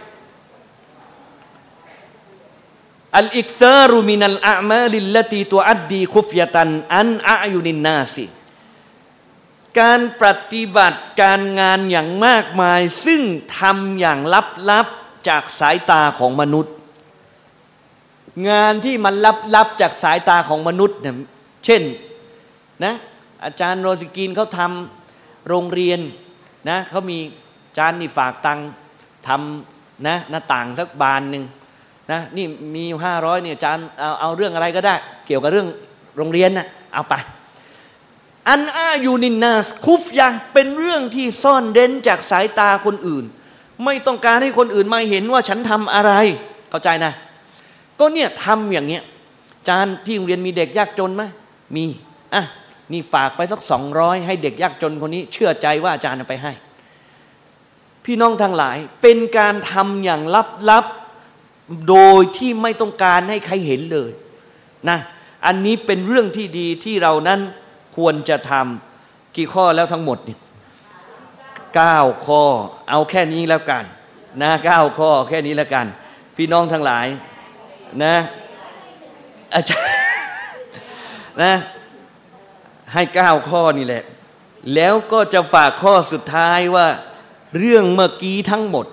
อัลอิกซารุมินัลอามาลิลลตีตุอัดดีคุฟยะตันอันอายุนินนาสิการปฏิบัติการงานอย่างมากมายซึ่งทำอย่างลับๆจากสายตาของมนุษย์งานที่มันลับๆจากสายตาของมนุษย์เนี่ยเช่นนะอาจารย์โรซิกีนเขาทำโรงเรียนนะเขามีอาจารย์นี่ฝากตังค์ทำนะหน้าต่างสักบานหนึ่งนะนี่มี500เนี่ยอาจารย์เอาเรื่องอะไรก็ได้เกี่ยวกับเรื่องโรงเรียนนะเอาไปอันอายูนินนาสคุฟยะเป็นเรื่องที่ซ่อนเร้นจากสายตาคนอื่นไม่ต้องการให้คนอื่นมาเห็นว่าฉันทำอะไรเข้าใจนะก็เนี่ยทำอย่างเงี้ยอาจารย์ที่โรงเรียนมีเด็กยากจนไหมมีนี่ฝากไปสัก200ให้เด็กยากจนคนนี้เชื่อใจว่าอาจารย์เอาไปให้พี่น้องทั้งหลายเป็นการทำอย่างลับๆโดยที่ไม่ต้องการให้ใครเห็นเลยนะอันนี้เป็นเรื่องที่ดีที่เรานั้นควรจะทำกี่ข้อแล้วทั้งหมดนี่9ข้อเอาแค่นี้แล้วกันนะ9ข้อแค่นี้แล้วกันพี่น้องทั้งหลายนะอาจารย์นะให้9ข้อนี่แหละแล้วก็จะฝากข้อสุดท้ายว่าเรื่องเมื่อกี้ทั้งหมด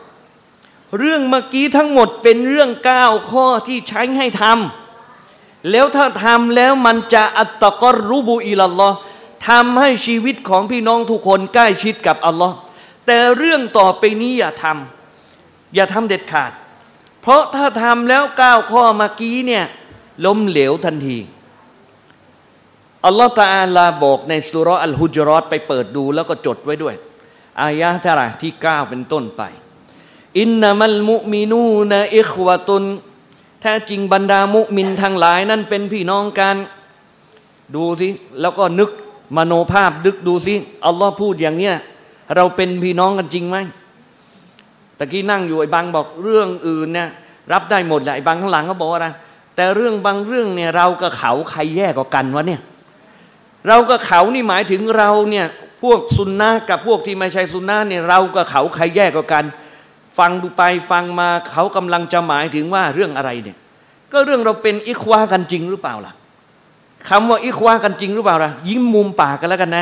เป็นเรื่อง9ข้อที่ใช้ให้ทำแล้วถ้าทำแล้วมันจะอัตตะกอรุบุอิลัลลอฮ์ทำให้ชีวิตของพี่น้องทุกคนใกล้ชิดกับอัลลอฮ์แต่เรื่องต่อไปนี้อย่าทำเด็ดขาดเพราะถ้าทำแล้ว9ข้อเมื่อกี้เนี่ยล้มเหลวทันทีอัลลอฮฺตะอาลาบอกในซูเราะห์อัลฮุจเราะห์ไปเปิดดูแล้วก็จดไว้ด้วยอายะห์ที่9เป็นต้นไปอินนัมัลมุมินูนอิควะตุนแท้จริงบรรดามุมินทั้งหลายนั้นเป็นพี่น้องกันดูสิแล้วก็นึกมโนภาพดึกดูสิอัลลอฮ์พูดอย่างเนี้ยเราเป็นพี่น้องกันจริงไหมตะกี้นั่งอยู่ไอ้บังบอกเรื่องอื่นเนี่ยรับได้หมดแหละไอ้บังข้างหลังเขาบอกว่าอะไรแต่เรื่องบางเรื่องเนี่ยเรากับเขาใครแย่กว่ากันวะเนี่ยเรากับเขานี่หมายถึงเราเนี่ยพวกซุนนะห์กับพวกที่ไม่ใช่ซุนนะห์เนี่ยเรากับเขาใครแย่กว่ากันฟังดูไปฟังมาเขากำลังจะหมายถึงว่าเรื่องอะไรเนี่ยก็เรื่องเราเป็นอิควากันจริงหรือเปล่าล่ะคำว่าอิควากันจริงหรือเปล่าล่ะยิ้มมุมปากกันแล้วกันนะ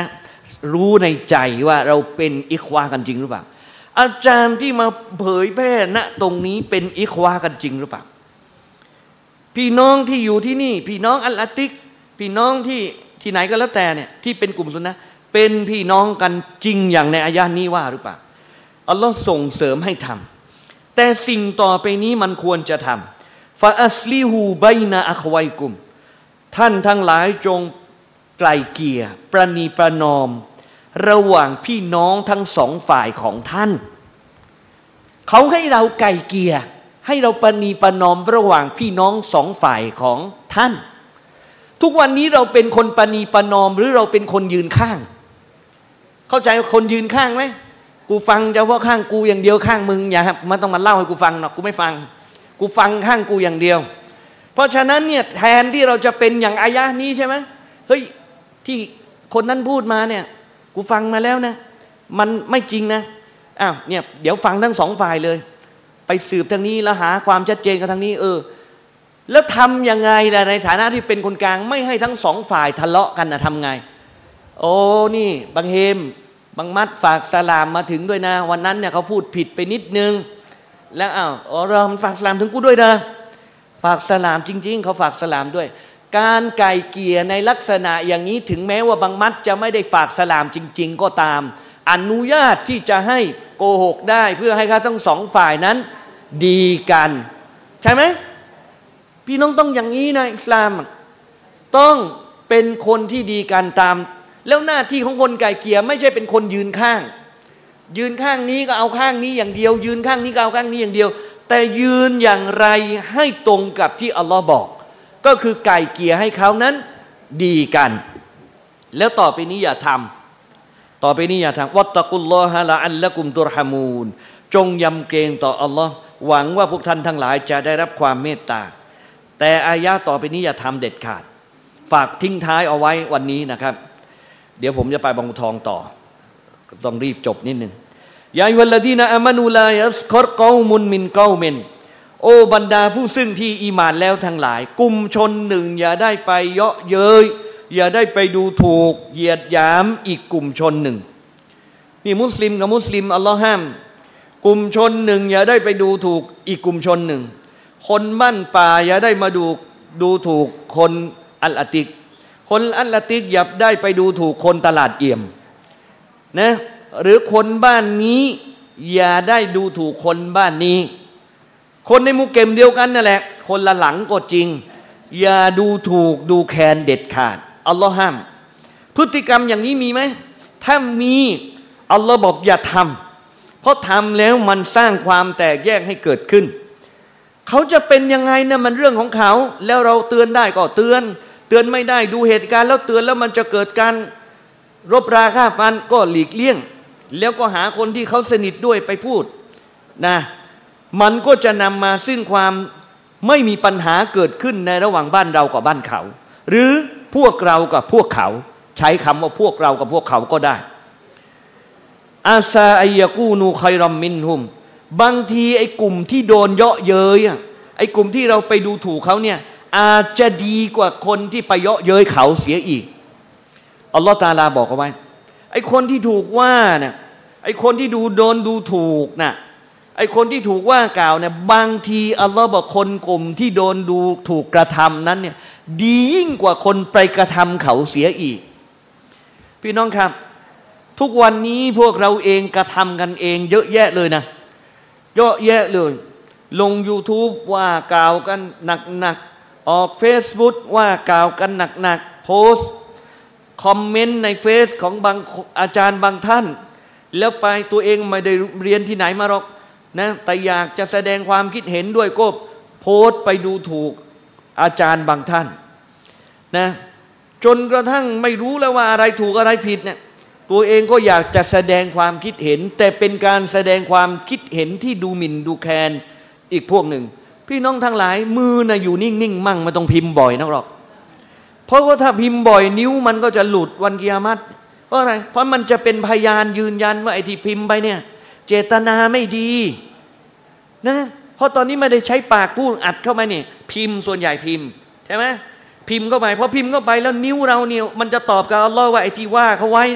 รู้ในใจว่าเราเป็นอิควากันจริงหรือเปล่าอาจารย์ที่มาเผยแพร่ณตรงนี้เป็นอิควากันจริงหรือเปล่าพี่น้องที่อยู่ที่นี่พี่น้องอัลอาติกพี่น้องที่ไหนก็แล้วแต่เนี่ยที่เป็นกลุ่มซุนนะห์เป็นพี่น้องกันจริงอย่างในอายะห์นี้ว่าหรือเปล่าอัลลอฮ์ส่งเสริมให้ทำแต่สิ่งต่อไปนี้มันควรจะทำฟาอัสลิฮูบัยนะอัควัยกุมท่านทั้งหลายจงไกล่เกลี่ยประนีประนอมระหว่างพี่น้องทั้งสองฝ่ายของท่านเขาให้เราไกล่เกลี่ยให้เราประนีประนอมระหว่างพี่น้องสองฝ่ายของท่านทุกวันนี้เราเป็นคนประนีประนอมหรือเราเป็นคนยืนข้างเข้าใจคนยืนข้างไหมกูฟังเฉพาะข้างกูอย่างเดียวข้างมึงอย่ามันต้องมาเล่าให้กูฟังหรอกกูไม่ฟังกูฟังข้างกูอย่างเดียวเพราะฉะนั้นเนี่ยแทนที่เราจะเป็นอย่างอายะห์นี้ใช่ไหมเฮ้ยที่คนนั้นพูดมาเนี่ยกูฟังมาแล้วนะมันไม่จริงนะอ้าวเนี่ยเดี๋ยวฟังทั้งสองฝ่ายเลยไปสืบทางนี้แล้วหาความชัดเจนกับทางนี้แล้วทำยังไงล่ะในฐานะที่เป็นคนกลางไม่ให้ทั้งสองฝ่ายทะเลาะกันนะทำไงโอ้นี่บางเฮมบางมัดฝากสลามมาถึงด้วยนะวันนั้นเนี่ยเขาพูดผิดไปนิดนึงแล้วเรามันฝากสลามถึงกูด้วยนะฝากสลามจริงๆเขาฝากสลามด้วยการไก่เกลี่ยในลักษณะอย่างนี้ถึงแม้ว่าบางมัดจะไม่ได้ฝากสลามจริงๆก็ตามอนุญาตที่จะให้โกหกได้เพื่อให้เขาทั้งสองฝ่ายนั้นดีกันใช่ไหมพี่น้องต้องอย่างนี้นะอิสลามต้องเป็นคนที่ดีกันตามแล้วหน้าที่ของคนไก่เกลี่ยไม่ใช่เป็นคนยืนข้างนี้ก็เอาข้างนี้อย่างเดียวยืนข้างนี้ก็เอาข้างนี้อย่างเดียวแต่ยืนอย่างไรให้ตรงกับที่อัลลอฮ์บอกก็คือไก่เกลี่ยให้เขานั้นดีกันแล้วต่อไปนี้อย่าทำวัตตะกุลลอฮะละอัลละกุมตุรฮามูนจงยำเกรงต่ออัลลอฮ์หวังว่าพวกท่านทั้งหลายจะได้รับความเมตตาแต่อายะต่อไปนี้อย่าทำเด็ดขาดฝากทิ้งท้ายเอาไว้วันนี้นะครับเดี๋ยวผมจะไปบางบัวทองต่อต้องรีบจบนิดนึงยาอัยยุฮัลลดีนะอามานูลายัสกอรกอมุนมินกอมินโอบรรดาผู้ซึ่งที่อีหม่านแล้วทั้งหลายกลุ่มชนหนึ่งอย่าได้ไปเยาะเย้ยอย่าได้ไปดูถูกเหยียดหยามอีกกลุ่มชนหนึ่งนี่มุสลิมกับมุสลิมอัลลอฮ์ห้ามกลุ่มชนหนึ่งอย่าได้ไปดูถูกอีกกลุ่มชนหนึ่งคนบ้านป่าอย่าได้มาดูถูกคนอัลอาติกคนอัลอาติกอย่าได้ไปดูถูกคนตลาดเอี่ยมนะหรือคนบ้านนี้อย่าได้ดูถูกคนบ้านนี้คนในหมู่เกมเดียวกันนั่นแหละคนละหลังก็จริงอย่าดูถูกดูแคลนเด็ดขาดอัลลอฮ์ห้ามพฤติกรรมอย่างนี้มีไหมถ้ามีอัลลอฮ์บอกอย่าทำเพราะทำแล้วมันสร้างความแตกแยกให้เกิดขึ้นเขาจะเป็นยังไงนะมันเรื่องของเขาแล้วเราเตือนได้ก็เตือนไม่ได้ดูเหตุการณ์แล้วเตือนแล้วมันจะเกิดการรบราฆ่าฟันก็หลีกเลี่ยงแล้วก็หาคนที่เขาสนิทด้วยไปพูดนะมันก็จะนำมาซึ่งความไม่มีปัญหาเกิดขึ้นในระหว่างบ้านเรากับบ้านเขาหรือพวกเรากับพวกเขาใช้คำว่าพวกเรากับพวกเขาก็ได้อาซาอัยยะกูนูคัยรัมมินฮุมบางทีไอ้กลุ่มที่โดนเยาะเย้ยไอ้กลุ่มที่เราไปดูถูกเขาเนี่ยอาจจะดีกว่าคนที่ไปเยาะเย้ยเขาเสียอีกอัลลอฮฺตะอาลาบอกเอาไว้ไอ้คนที่ถูกว่าเนี่ยไอ้คนที่โดนดูถูกน่ะไอ้คนที่ถูกว่ากล่าวเนี่ยบางทีอัลลอฮฺบอกคนกลุ่มที่โดนดูถูกกระทำนั้นเนี่ยดียิ่งกว่าคนไปกระทำเขาเสียอีกพี่น้องครับทุกวันนี้พวกเราเองกระทำกันเองเยอะแยะเลยนะเยอะแยะเลยลง YouTube ว่ากล่าวกันหนักๆออก Facebook ว่ากล่าวกันหนักๆโพสต์คอมเมนต์ในเฟซของบางอาจารย์บางท่านแล้วไปตัวเองไม่ได้เรียนที่ไหนมาหรอกนะแต่อยากจะแสดงความคิดเห็นด้วยก็โพสต์ไปดูถูกอาจารย์บางท่านนะจนกระทั่งไม่รู้แล้วว่าอะไรถูกอะไรผิดเนี่ยตัวเองก็อยากจะแสดงความคิดเห็นแต่เป็นการแสดงความคิดเห็นที่ดูหมิ่นดูแคลนอีกพวกหนึ่งพี่น้องทั้งหลายมือนะอยู่นิ่งๆมั่งไม่ต้องพิมพ์บ่อยนักหรอกเพราะว่าถ้าพิมพ์บ่อยนิ้วมันก็จะหลุดวันกิยามะฮ์เพราะอะไรเพราะมันจะเป็นพยานยืนยันว่าไอ้ที่พิมพ์ไปเนี่ยเจตนาไม่ดีนะเพราะตอนนี้ไม่ได้ใช้ปากพูดอัดเข้ามาเนี่ยพิมพ์ส่วนใหญ่พิมพ์ใช่ไหมพิมพ์เข้าไปพอพิมพ์เข้าไปแล้วนิ้วเราเนี่ยมันจะตอบกับอัลลอฮ์ว่าไอ้ที่ว่าเขาไว้เนี่ย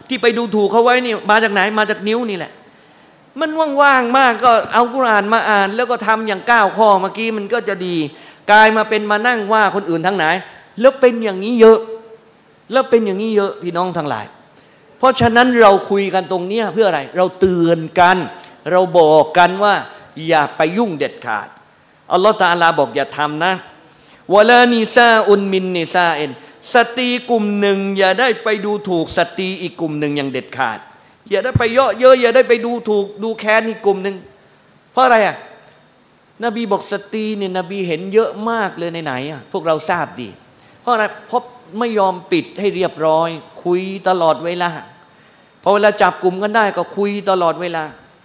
ที่ไปดูถูกเขาไว้นี่มาจากไหนมาจากนิ้วนี่แหละมันว่างๆมากก็เอากุรอานมาอ่านแล้วก็ทำอย่าง9 ข้อเมื่อกี้มันก็จะดีกลายมาเป็นมานั่งว่าคนอื่นทั้งไหนแล้วเป็นอย่างนี้เยอะแล้วเป็นอย่างนี้เยอะพี่น้องทั้งหลายเพราะฉะนั้นเราคุยกันตรงนี้เพื่ออะไรเราเตือนกันเราบอกกันว่าอย่าไปยุ่งเด็ดขาดอัลลอฮฺตะอาลาบอกอย่าทำนะวะลานิซาอุนมินนิซาเอ็นสตรีกลุ่มหนึ่งอย่าได้ไปดูถูกสตรีอีกกลุ่มหนึ่งอย่างเด็ดขาดอย่าได้ไปเยาะเย้ยอย่าได้ไปดูถูกดูแค้นอีกกลุ่มหนึ่งเพราะอะไรอ่ะนบีบอกสตรีเนี่ยนบีเห็นเยอะมากเลยไหนๆอ่ะพวกเราทราบดีเพราะอะไรเพราะไม่ยอมปิดให้เรียบร้อยคุยตลอดเวลาพอเวลาจับกลุ่มกันได้ก็คุยตลอดเวลา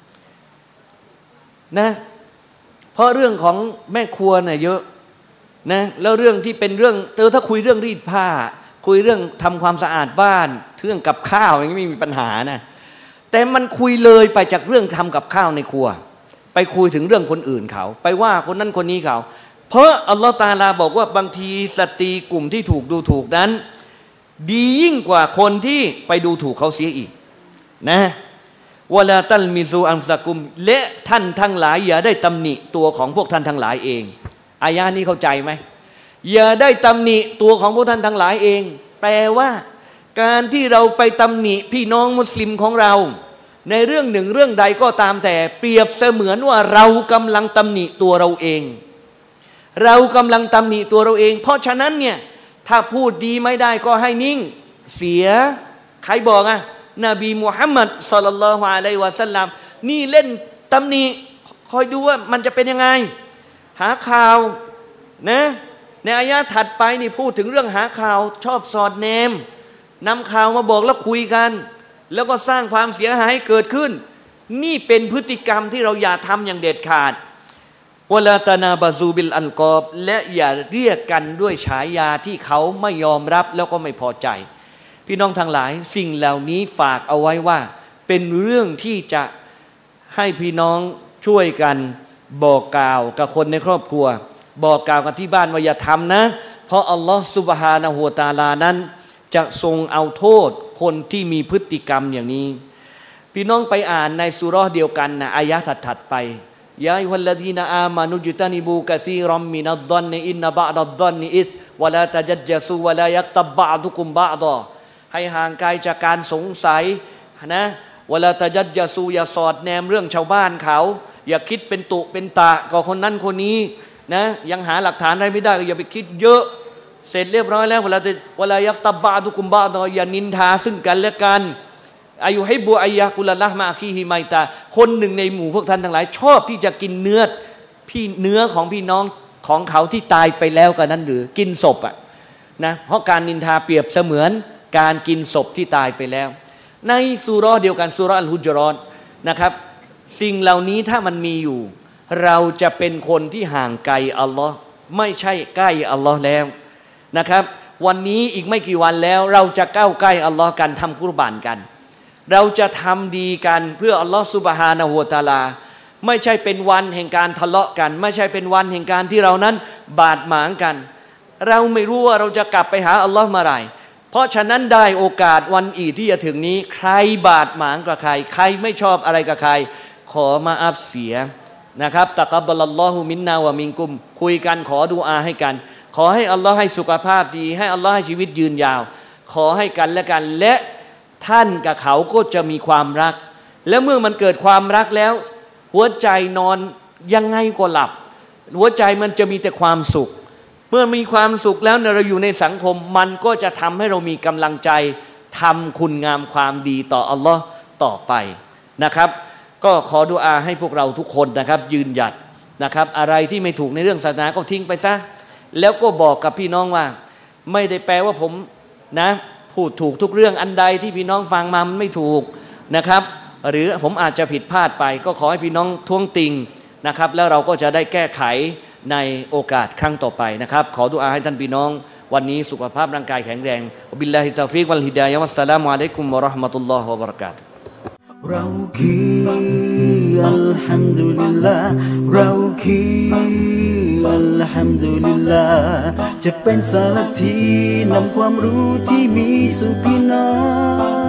นะเพราะเรื่องของแม่ครัวเนี่ยเยอะนะแล้วเรื่องที่เป็นเรื่องถ้าคุยเรื่องรีดผ้าคุยเรื่องทำความสะอาดบ้านเรื่องกับข้าวอย่างนี้ไม่มีปัญหานะแต่มันคุยเลยไปจากเรื่องทำกับข้าวในครัวไปคุยถึงเรื่องคนอื่นเขาไปว่าคนนั้นคนนี้เขาเพราะอัลลอฮฺตะอาลาบอกว่าบางทีสตรีกลุ่มที่ถูกดูถูกนั้นดียิ่งกว่าคนที่ไปดูถูกเขาเสียอีกนะวะลาตัลมิซูอัมซะกุมและท่านทั้งหลายอย่าได้ตำหนิตัวของพวกท่านทั้งหลายเองอายะนี้เข้าใจไหมอย่าได้ตำหนิตัวของพวกท่านทั้งหลายเองแปลว่าการที่เราไปตำหนิพี่น้องมุสลิมของเราในเรื่องหนึ่งเรื่องใดก็ตามแต่เปรียบเสมือนว่าเรากำลังตำหนิตัวเราเองเรากำลังตำหนิตัวเราเองเพราะฉะนั้นเนี่ยถ้าพูดดีไม่ได้ก็ให้นิ่งเสียใครบอกอ่ะนบีมุฮัมมัดศ็อลลัลลอฮุอะลัยฮิวะซัลลัมนี่เล่นตำหนิคอยดูว่ามันจะเป็นยังไงหาข่าวนะในอายะถัดไปนี่พูดถึงเรื่องหาข่าวชอบสอดแนมนำข่าวมาบอกแล้วคุยกันแล้วก็สร้างความเสียหายให้เกิดขึ้นนี่เป็นพฤติกรรมที่เราอย่าทำอย่างเด็ดขาดวะลาตานาบาซูบิลอัลกอบและอย่าเรียกกันด้วยฉายาที่เขาไม่ยอมรับแล้วก็ไม่พอใจพี่น้องทั้งหลายสิ่งเหล่านี้ฝากเอาไว้ว่าเป็นเรื่องที่จะให้พี่น้องช่วยกันบอกกล่าวกับคนในครอบครัวบอกกล่าวกันที่บ้านว่าอย่าทำนะเพราะอัลลอฮฺซุบฮานะฮูวะตะอาลานั้นจะทรงเอาโทษคนที่มีพฤติกรรมอย่างนี้พี่น้องไปอ่านในซูเราะห์เดียวกันนะอายะถัดไปยาอัยฮัลลซีนาอามานุจตานิบูกะซีรัมมินัซซันนิอินนะบะดัซซันนิอิสวะลาตะจัจญะซูวะลายักตับบะอ์ดุกุมบะอ์ฎอให้ห่างไกลจากการสงสัยนะวะลาตะจัจญะซูอย่าสอดแนมเรื่องชาวบ้านเขาอย่าคิดเป็นตุเป็นตะกับคนนั้นคนนี้นะยังหาหลักฐานอะไรไม่ได้ก็อย่าไปคิดเยอะเสร็จเรียบร้อยแล้วเวลายักตับบะอ์ดุกุมบะอ์ฎออย่านินทาซึ่งกันและกันอายุให้บัวอายะกุลละมาคีฮิไมตาคนหนึ่งในหมู่พวกท่านทั้งหลายชอบที่จะกินเนื้อของพี่น้องของเขาที่ตายไปแล้วกันนั้นหรือกินศพอ่ะนะเพราะการนินทาเปรียบเสมือนการกินศพที่ตายไปแล้วในซูเราะห์เดียวกันซูเราะห์อัลฮุจเราะห์นะครับสิ่งเหล่านี้ถ้ามันมีอยู่เราจะเป็นคนที่ห่างไกลอัลลอฮ์ไม่ใช่ใกล้อัลลอฮ์แล้วนะครับวันนี้อีกไม่กี่วันแล้วเราจะก้าวใกล้อัลลอฮ์กันทำกุรบานกันเราจะทำดีกันเพื่ออัลลอฮ์ซุบฮานะฮูวะตะอาลาไม่ใช่เป็นวันแห่งการทะเลาะกันไม่ใช่เป็นวันแห่งการที่เรานั้นบาดหมางกันเราไม่รู้ว่าเราจะกลับไปหาอัลลอฮ์เมื่อไหร่เพราะฉะนั้นได้โอกาสวันอีดที่จะถึงนี้ใครบาดหมางกับใครใครไม่ชอบอะไรกับใครขอมาอัฟเสียนะครับตะกับบะลัลลอฮุมินนาวะมินกุมคุยกันขอดุอาให้กันขอให้อัลลอฮ์ให้สุขภาพดีให้อัลลอฮ์ให้ชีวิตยืนยาวขอให้กันและกันและท่านกับเขาก็จะมีความรักแล้วเมื่อมันเกิดความรักแล้วหัวใจนอนยังไงก็หลับหัวใจมันจะมีแต่ความสุขเมื่อมีความสุขแล้วเราอยู่ในสังคมมันก็จะทำให้เรามีกำลังใจทำคุณงามความดีต่ออัลลอฮ์ต่อไปนะครับก็ขอดุอาให้พวกเราทุกคนนะครับยืนหยัดนะครับอะไรที่ไม่ถูกในเรื่องศาสนาก็ทิ้งไปซะแล้วก็บอกกับพี่น้องว่าไม่ได้แปลว่าผมนะพูดถูกทุกเรื่องอันใดที่พี่น้องฟังมามันไม่ถูกนะครับหรือผมอาจจะผิดพลาดไปก็ขอให้พี่น้องท้วงติงนะครับแล้วเราก็จะได้แก้ไขในโอกาสครั้งต่อไปนะครับขอดุอาให้ท่านพี่น้องวันนี้สุขภาพร่างกายแข็งแรงบิลลาฮิตตอฟิกวัลฮิดายะฮ์วัสสลามุอะลัยกุมวะเราะห์มะตุลลอฮ์วะบะเราะกาตุฮ์เราคืออัลฮัมดุลิลลาห์เราคืออัลฮัมดุลิลลาห์จะเป็นสารทีนำความรู้ที่มีสู่พี่น้อง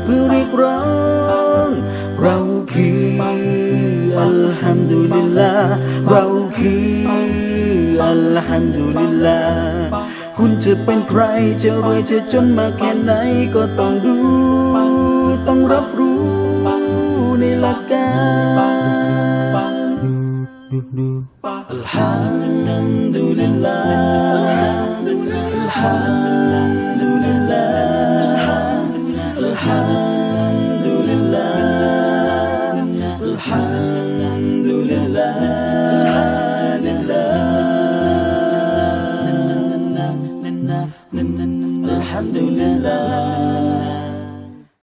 พื่อเรียกร้องเราคืออัลฮัมดุลิลลาห์เราคืออัลฮัมดุลิลลาห์คุณจะเป็นใครจะรวยจะจนมาแค่ไหนก็ต้องดูต้องรับรู้ในหลักการอัลฮัมดุลิลลาห์